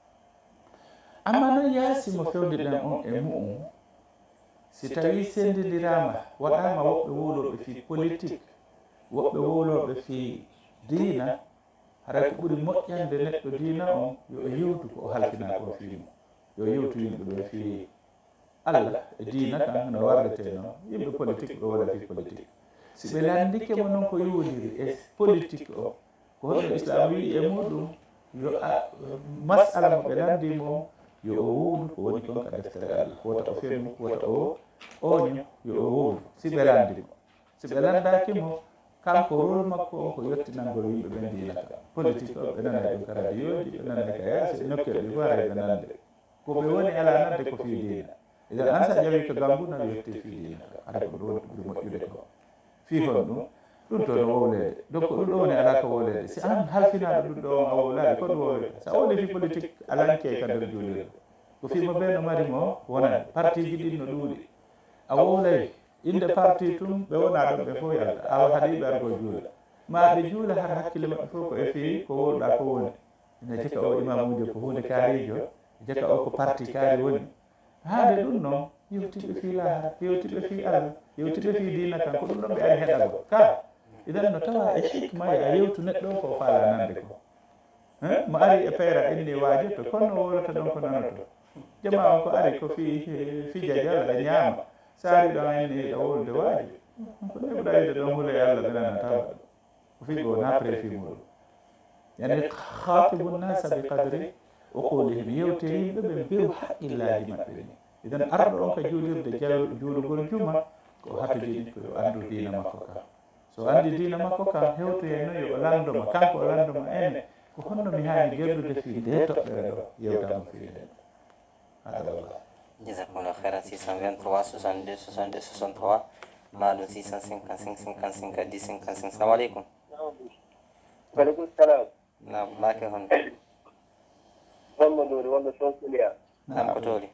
amma noon yaasimo fewdeɗen on e mu'um si tawi sendidirama waɗama woɓɓe wuuloɓe fi politique woɓɓe wuuloɓe fi diina haray ko ɓuri moƴƴande neɗɗo diina on yo o yewtu ko o halfina ko fiimo yo yewtu yimɓe ɓe fi Allah e diina kan no warlete noon yimɓe politique ɗo waɗa fi politique si ɓe landike mo noon ko yowdiri e politique o ko honno islam wi e muɗum yo masala mo ɓe landimo yo o wuudu ko woni kon ka deftere Allah wota o femmu wota o oño yo o wuudu si ɓe landimo si ɓe landakimo kanko rôle makko o ko yettinangol yimɓe ɓen diina ka politique o ɓe nanay ɗum ka radioji ɓe nanay ka yaasi ɓe nokkuɓe ɓe fof haray ɓe nande ko ɓe woni ala nande ko fi diina idan an sa ƴawi ko ganguna yetti fi diina ka ara ko ɗum ɓuri moƴƴude ko fi hon ɗum to no wowlede donc ɗum ɗo woni ala ko wowlede si an halfinaɗo ɗum ɗo on a wowlade ko ɗum wowlede sa wowli fi politique alanke ka nder juulirde ko fimo ɓe no mari mo wonani parti ji ɗin no ɗuuɗi a wowlay inde parti tum ɓe wona ɗon ɓe fof yalta awa haɗa yiɓe argo juula ma ɓe juula har hakkille maɓɓe fof ko e fii ko wowɗa ko woni ene jeka o imamujo ko hunde kaarijo jeka o ko parti kaari woni haade ɗum noon yewtiɓe fii lahara yewtiɓe fii Allah yewtiɓe fii diina kan ko ɗum ɗon ɓe ari heɗago ka idan no tawa e hikma a yewtu neɗɗo o ko faala nande ko mo ari e peyra inni waajoto kono wowlata ɗon ko nanoto jama on ko ari ko fija jalla e ñaama saari ɗon inni ɗo wolde waaji ko ɗeɓɗa yide ɗon hule Allah ɓenana tawa ko figo na préfi muɗum yani khatibu nnasa bi qadri uqulihim yewte yimɓe ɓe mbew haqqillaji maɓɓe ni idan arɗo on ka juulirde juulugol juma ko hattojini ko yo anndu diina makko ka so anndi diina makko kam hewtoye no yo o landoma kanko o landoma ene ko honno mi haani gerdude fii nde toɓɓere ɗo yewtama fii nde hada wallah jazakumullah khairan 623 62 62 63 maɗum 655 55 10 55 salamu aleykum waleykum salam nam make hon Mamadou wonɗo toon Kuliya nam ko tooli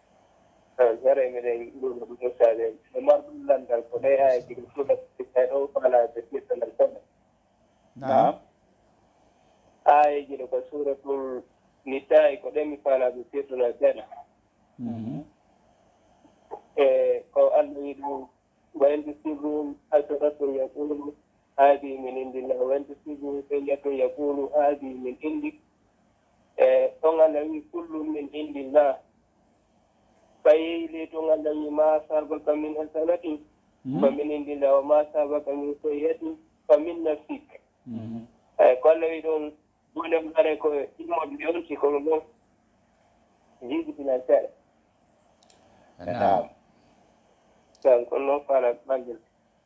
yara miɗen ɗuɗo ɗum mustade no marɗum landal ko ɗay ha jiɗi suuɗa ɗo falade ɓiɗɗonal kono nam ayeji ɗo ko suratul nisa'i ko ɗen mi falade ɓiɗɗonal seeɗa e ko Allah wi ɗum وإن تصيبهم حسنة يقولوا هذه من عند الله وإن تصيبهم سيئة يقولوا هذه من عندك تونغالوي كل من عند الله فيلي تونغالوي ما سابق من حسنة فمن عند الله وما سابق من سيئة فمن نفسك كالوي دون بولم عليكو إمود بيونسي كولو جيد بنا سالة نعم كان كله فعلا مجل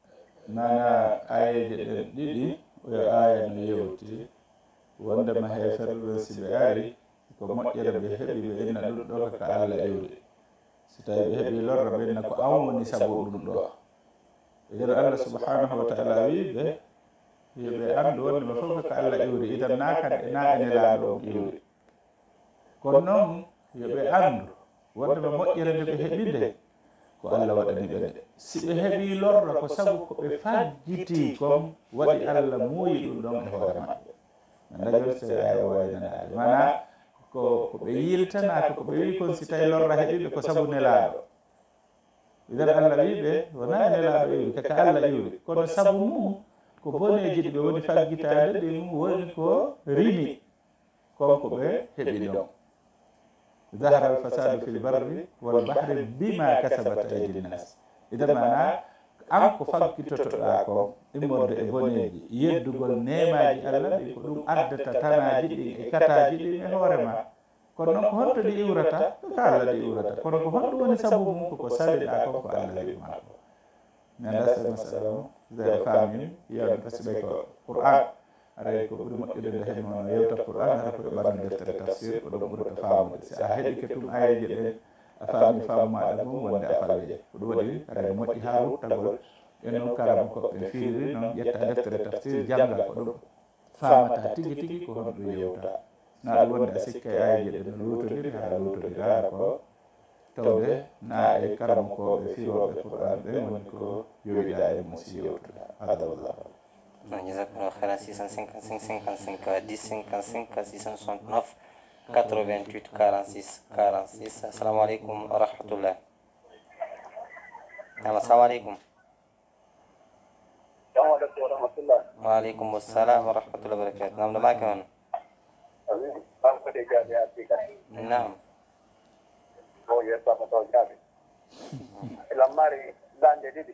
mana ayeje ɗen ɗiɗi oyo aya no yewti wondema heferɓe siɓe ari ko moƴƴere ɓe heeɓi ɓe inna ɗum ɗo ka Allah ewri si tawi ɓe heeɓi lorra ɓe inna ko an woni sabu ɗum ɗo eder Allah subhanahu wa taala wi ɓe yoɓe anndu wondema fof ko Allah ewri idan na ene laaɗo on ewri kono noon yoɓe anndu wondema moƴƴere nde ɓe heeɓi nde ko Allah waɗani ɓe nde si ɓe heeɓi lorra ko sabu ko ɓe fajjiti kom waɗi Allah muuyi ɗum ɗon e hoore maɓɓe ndajon so ay waynanaade mana ko ɓe yiltanaka ko ɓe wi kon si tawi lorra heeɓiɓe ko sabu nelaaɗo idan Allah wi ɓe wona e nelaaɗo ewri kaka Allah ewri kono sabu mum ko boneji ɗi ɓe woni fajjitade ɗin woni ko rimi konko ɓe heeɓi ɗon ظهر الفساد في البر والبحر بما كسبت أيدي الناس إذا معنا أنكو فكتوتو ko immorde e boneji yeddugol nemaji Allah ɗi ko ɗum addata tanaji ɗi e kataji ɗi e hoorema kono noon ko honto ɗi iwrata ko Allah ɗi iwrata kono ko honɗum woni sabu mum ko saliɗa ko Allah wima ko mi anda so masala o zay famin yewde pasiɓe ko Qur'an aray ko ɓuri moƴƴude nde heɓno yewta Qur'an hara koye ɓarno deftere tafsir ko ɗum ɓurata faamude si a heeɗike tum ayeje ɗe a faami faamu maɗa mum wonde a falweje ko ɗum waɗi aray moƴƴi ha ruttagol e noon karama koɓe fiiri noon ƴetta deftere tafsir jangga ko ɗum faamata tigi tigi ko hono ɗum yewta na ɗum wonde a sikka e ayeje ɗe no lutodiri ha lutodira ko tawde na e karama koɓe fiiroɓe Qur'an ɓe woni ko yowiɗa e mum si yewtuɗa hada wallahu Jazakallah khairan 655 55 10 55 669 88 46 46 assalamu alaikum wa rahmatullah. Assalamu alaikum. Wa alaikum assalam wa rahmatullahi wa barakatuh. Nam nama kan? Naam. Oh ya sama tahu jadi. Lamari dan jadi.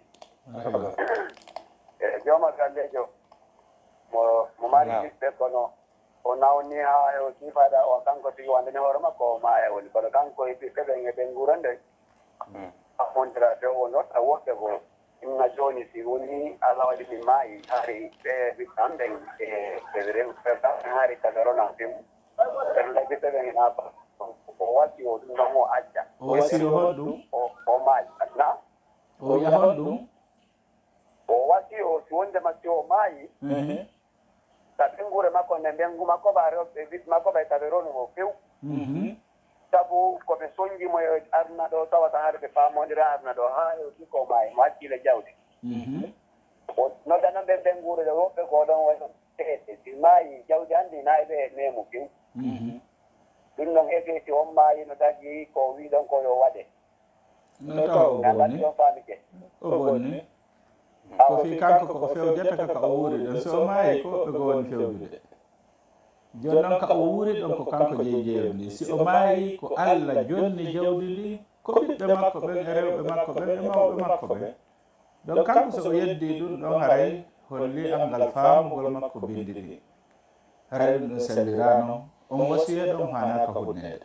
Joma kande jo. Mo mari be kono o nawni ha e o sifada o kanko tigi wande ne horma ko ma e woni kono kanko e be nge be ngurande a kontra de o not a wote go inna joni si woni ala wadi mi mai hari be bitande e bedre ferta hari kadarona tim per la be nge na pa o wati o dum mo acca o wasi hoddum o mai na o ya hoddum o wati o wonde ma o mai Tapingure mako nembengu mako baro bit mako ba taberono mo few tabu ko be songi mo arna do tawata harbe famondira arna do ha e ko mai mati le jawdi no dana be bengure do be ko don wa tete ti mai jawdi andi na be nemu few dun non e ti o mai no tagi ko wi don ko yo wade no taw bonni o bonni ko fi kanko ko fewjata ka o wuuri ɗon so maayi ko ɓe go woni fewjude joni noon ka o wuuri ɗon ko kanko jeejeeru ndi si o maayi ko Allah jonni jawdi ndi ko ɓiɓɓe makko ɓen e rewɓe makko ɓen e mawɓe makko ɓen donc kanko so o yeddi ɗum ɗon haray holli angal faamugol makko bindi ɗi haray ɗum ɗum sellirano on wasiye ɗon hanaka hunnede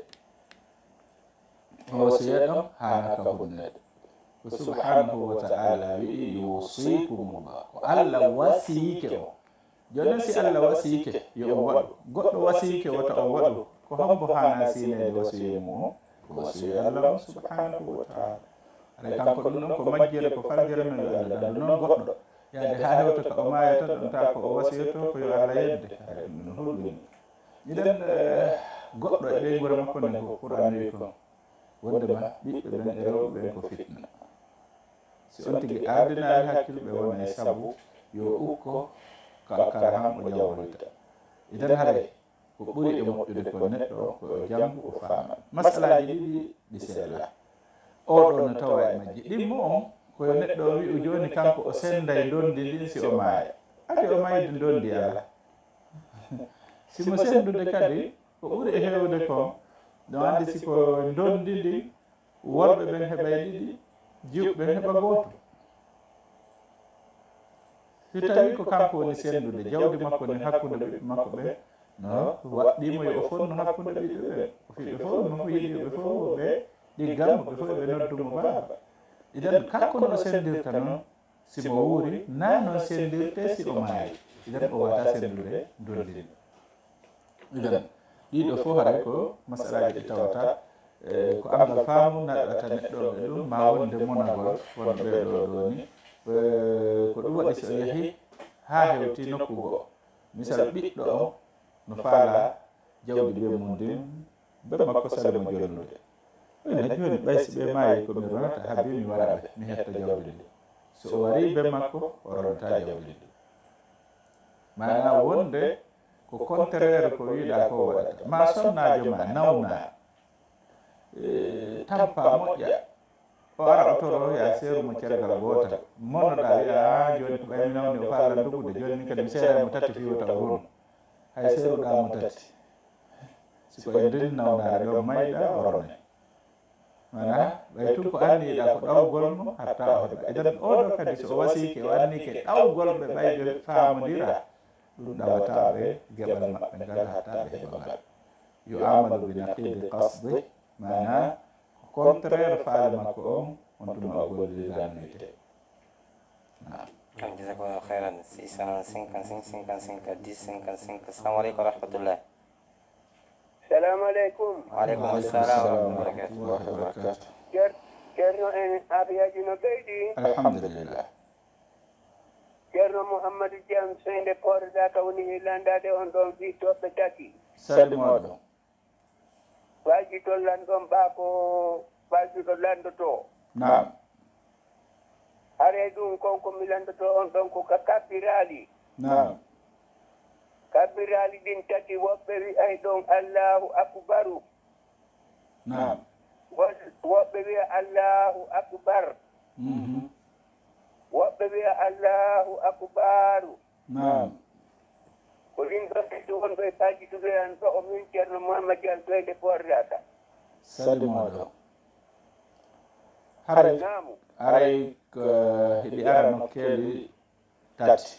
on wasiye ɗon hanaka hunnede subhanahu wa ta'ala wi yusikumullah ko Allah wasiyike o joni si Allah wasiyike yo on waɗu goɗɗo wasiyike wota on waɗu ko hombo hana sinede wasiye mum ko wasiye Allah subhanahu wa ta'ala aɗa kanko ɗum noon ko majjere ko faljere no yo Allah dandu noon goɗɗo yaade ha hewta ka o mayata ɗum ta ko o wasiyeto ko yo Allah yedde haɗa ɗum no hulɓini miɗen goɗɗo e ɓeygore makko nden ko Qur'an wi ko wondema ɓiɓɓe ɓen e rewɓe ɓen ko fitna si on tigi ardinaari hakkilɓe wona e sabu yo ukko kala han o jawroyta idan haray ko ɓuri e moƴƴude ko neɗɗo ko o jangu o faama masalaji ɗiɗi ɗi sella oɗo no tawa e majji ɗimmo on koyo neɗɗo o wi o joni kanko o senday dondi ndin si o maaya ade o mayde dondi ala simo sendude kadi ko ɓuri e hewde kon no andi siko dondi ndi worɓe ɓen heɓay ɗiɗi jiwɓe heɓa gooto si tawi ko kanko woni sendude jawdi makko nden hakkude ɓiɓɓe makko ɓe no waɗɗimo yo o fonno hakkude ɓiɓɓe ɓe o fiɓe fof no yiɗiɓe fof ɓe ɗiggammo ɓe fof ɓe noddumo baaba idan kanko no sendirta noon simo wuri na noon sendirte si o maayi idan o wata sendude dollini idan ɗiɗo fof haray ko masalaji ɗi tawata ko angal faamu naɗata neɗɗo ɓe ɗum ma wonde monagol wonɓe ɗo ni ko ɗum waɗi so yeehi ha hewti nokku go misal ɓiɗɗo o no faala jawdi ɓe mum ndin ɓe makko sale mo jonnude ene joni ɓaysi ɓe maayi ko mi ronata habbi mi wara ɓe mi hetta jawdi ndi so o wari ɓe makko o ronata jawdi ndi mana wonde ko contraire ko wiiɗa ko waɗata ma sonnajo ma nawna tampa moƴƴa o ara o toro ya seeru mo cergal gotal monoɗa wiya joni ko ɓaymi nawni o faala ndugude joni min kadi mi seeramo tati fiwata o runo hay seeruɗamo tati siko e ndin nawnare ɗo mayɗa o rone mana ɓay tun ko anniɗa ko ɗawgol mo hatta o heɓa idan oɗo kadi so o wasike o annike ɗawgol ɓe ɓayɓe faamodira ɗum ɗawata ɓe geɓal maɓɓe ngal hatta ɓe heɓa ngal yo amalu bi naqidi qasdi mana contraire faale makko on tuma o golliranite jazakallahu khairan 655 55 10 55 assalamu aleykum wa rahmatullah. Salamu aleykum. Waaleykum assalam wa rahmatullahi wa barakatuh. Ceerno en afiyaji no ɓeydi. alhamdulillah. Ceerno Mouhamadou Diam seyde poɗoɗa ka woni landade on ɗon fi toɓɓe tati. salimoɗo waji to lanɗon ɓa ko wajiɗo landoto. naam are ɗum konko mi landoto on ɗon ko ka kabbirali. naam kabbirali ɗin tati woɓɓe wi'ay ɗon allahu akbaru. naam woɓɓe wiya allahu akbar. woɓɓe wiya allahu akbaru. naam ko ɗin ɗon tati wonɗo e pajitude an to o min ceerno Mouhamadou Diam toyde pordata. salimoɗo haray namu aray ko heɗi ara nokkeli tati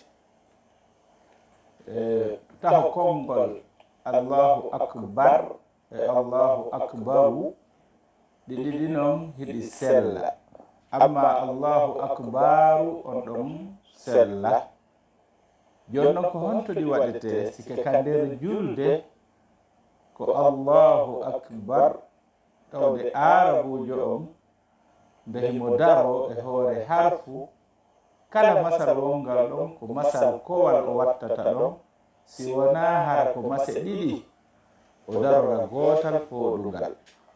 taho konngol allahu akbar e allahu akbaru ɗiɗi ɗi noon heɗi sella amma allahu akbaru on ɗon sella joni noon ko honto ɗi waɗete sike ka nder julde ko allahu akbar tawde arabujo on nde himo daro e hoore harfu kala masal wongal ɗon ko masal kowal o wattata ɗon si wona hara ko mase ɗiɗi o darora gotal fooɗugal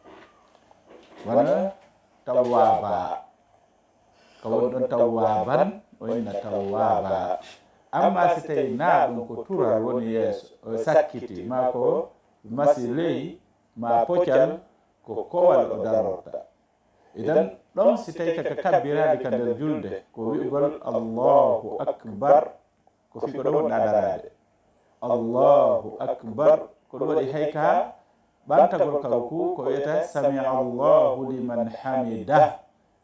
wona tawwaba ko woni ɗon tawwaban o inna tawwaba amma si tawi na ɗum ko tural woni yeeso o sakkiti ma ko masi ley ma poccal ko kowal o darorta idan ɗon si tawi kaka kabbirade ka nder julde ko wi'ugol allahu akbar ko fi ko ɗo wonɗa darade allahu akbar ko ɗum waɗi hay ka ɓantagol kawku ko wiyata samia allahu liman hamidah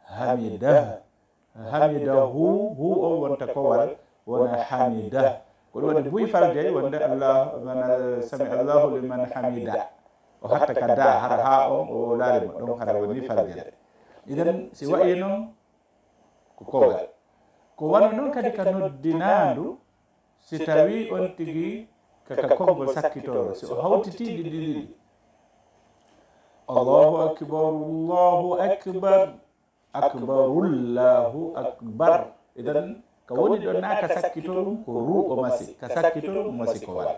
hamidahu hu o wonta kowal wona hamidah ko ɗum waɗi buy falde wonde allah mana sami allahu liman hamida o hatta ka da hara ha on o laarimo ɗon hara woni faljere idan si wayi noon ko kowal ko wano noon kadi ka noddinandu si tawi on tigi kaka konngol sakkitoro si o hawtiti ɗiɗi allahu akbar akbarullahu akbar idan ka woni ɗon na ka sakkitorum ko ru o masi ka sakkitorum masi kowal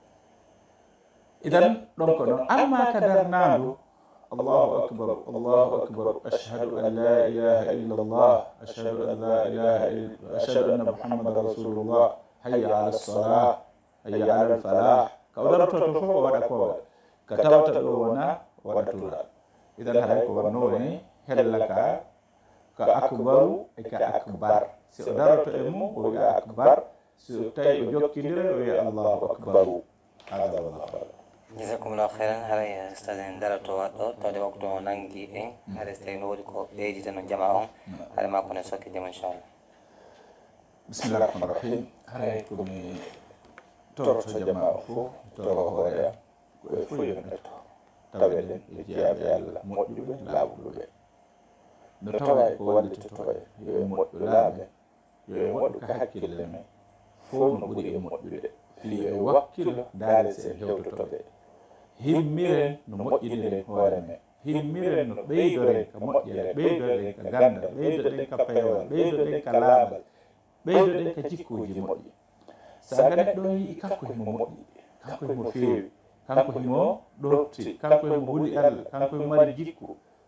idan ɗon ko noon amma ka darnandu allahu akbar ashhadu an la ilaha illa allah ashhadu anna muhammadan rasulullah hayya ala salah hayya ala falah ka o darto to fof o waɗa kowal ka tawata ɗo wona waɗa tural idan haray ko wanno woni hella ka akbaru e ka akbar si o daroto e mum o wiya akbar si o tawi o jokkidira o wiya allahu akbaru hada wallahu alam. jazakumullahu khairan haray ustad en darato waɗɗo tawde waktu o nangi en haray so tawi no woodi ko ɓeydita no jama on haɗa ma kono sokke jama inchallah. bisimillahi rahmani rahim haray komi toroto jama o fof toro hoore am ko e fof yonɗetto taweɗen e jeyaɓe allah moƴƴuɓe laaɓuɓe no tawa ko wallitoto e yo moƴƴu laaɓe yo en waɗu ka hakkille men fof no ɓuri e moƴƴude fi yo en wakkilo daare se en hewtotoɓe himmiren no moƴƴiniren hoore men himmiren no ɓeydoren ka moƴƴere ɓeydoren ka ganda ɓeydoɗen ka pewal ɓeydoɗen ka laaɓal ɓeydoɗen ka jikkuji moƴƴi sa ga neɗɗo yii kanko himo moƴƴi kanko himo feewi kanko himo ɗofti kanko himo huli Allah kanko himo mari jikku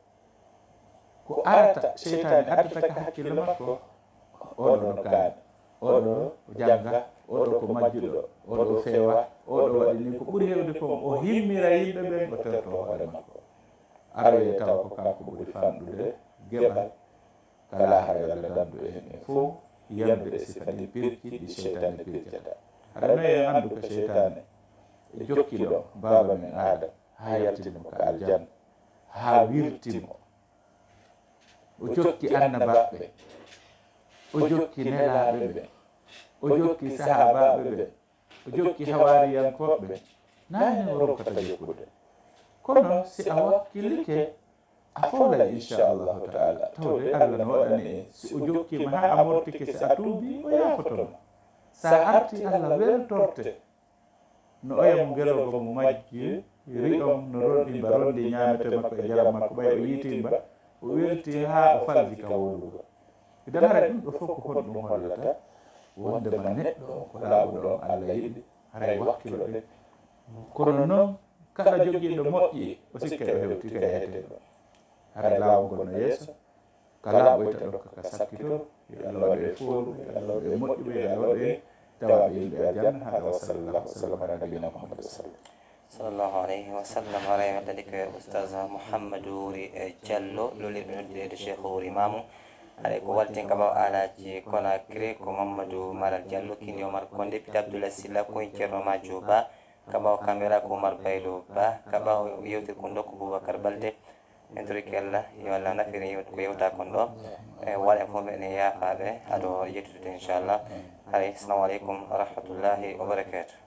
ko arata seytane addata ka hakkille makko oɗo no kaani oɗo jangga oɗo ko majjuɗo oɗo feewa oɗo waɗi ni ko ɓuri hewde fof o himmira yimɓe ɓen o tewto hoore makko aroye tawa ko kanko ɓuri famɗude geɓal kala hayalla dandu e hen e fof yamde e sifani pirkiɗi seytane pirkata aɗa nayi en anndu ko seytane e jokkiɗo baba men Adam ha yaltinimo ko aljanna ha wirtimo o jokki annabaɓe o jokki nelaɓe ɓe o jokki sahabaɓe ɓe o jokki hawariyankoɓe nani o ronkata jokkude kono si a wakkilike a fawlay inchallahu taala tawde Allah no waɗani en si o jokkima ha a mortike si a tuubi o yafotono sa arti Allah weltorte no oyamo ngelogo mo majji ri'om no ronɗimba ronde ñamete makko e jaram makko ɓay o yitimba o welti ha o falji ka wolugo idan haray ɗum ɗo fof ko honɗum hollata wondema neɗɗo ko laaɓuɗo on Allah yiɗi haray wakkilo ɗe kono noon kala jogiiɗo moƴƴi o sikka o hewti ka heeteɗo haray laawol ngol no yeeso kala ɓoyta ɗo kaka sakkitoro yo Allah waɗe foolu yo Allah waɗe moƴƴuɓe yo Allah waɗe tawaɓe yimɓe aljanna hada wa sallallahu wasallam ala nabina Muhammad sallallahu alayhi wa sallam haray waɗade ko oustaz Mouhamadou Wuri Diallo lolirɓe noddirede Cheikh Wuri Mamou haɗa ko walten ka ɓaw alaji Conakry ko Mamadou Malal Diallo kini Omar Konde pita Abdoulaye Silla koye ceerno Madio Ba ka ɓaw caméra ko Oumar Baylo Ba ka ɓaw yewtir ko dokko Boubacar Balde en toriki Allah yo Allah nafiri ko yewta kon ɗo waɗen fof ene yaafaɓe haɗo yettude inchallah haray assalamu aleykum wa rahmatullahi wa barakatuh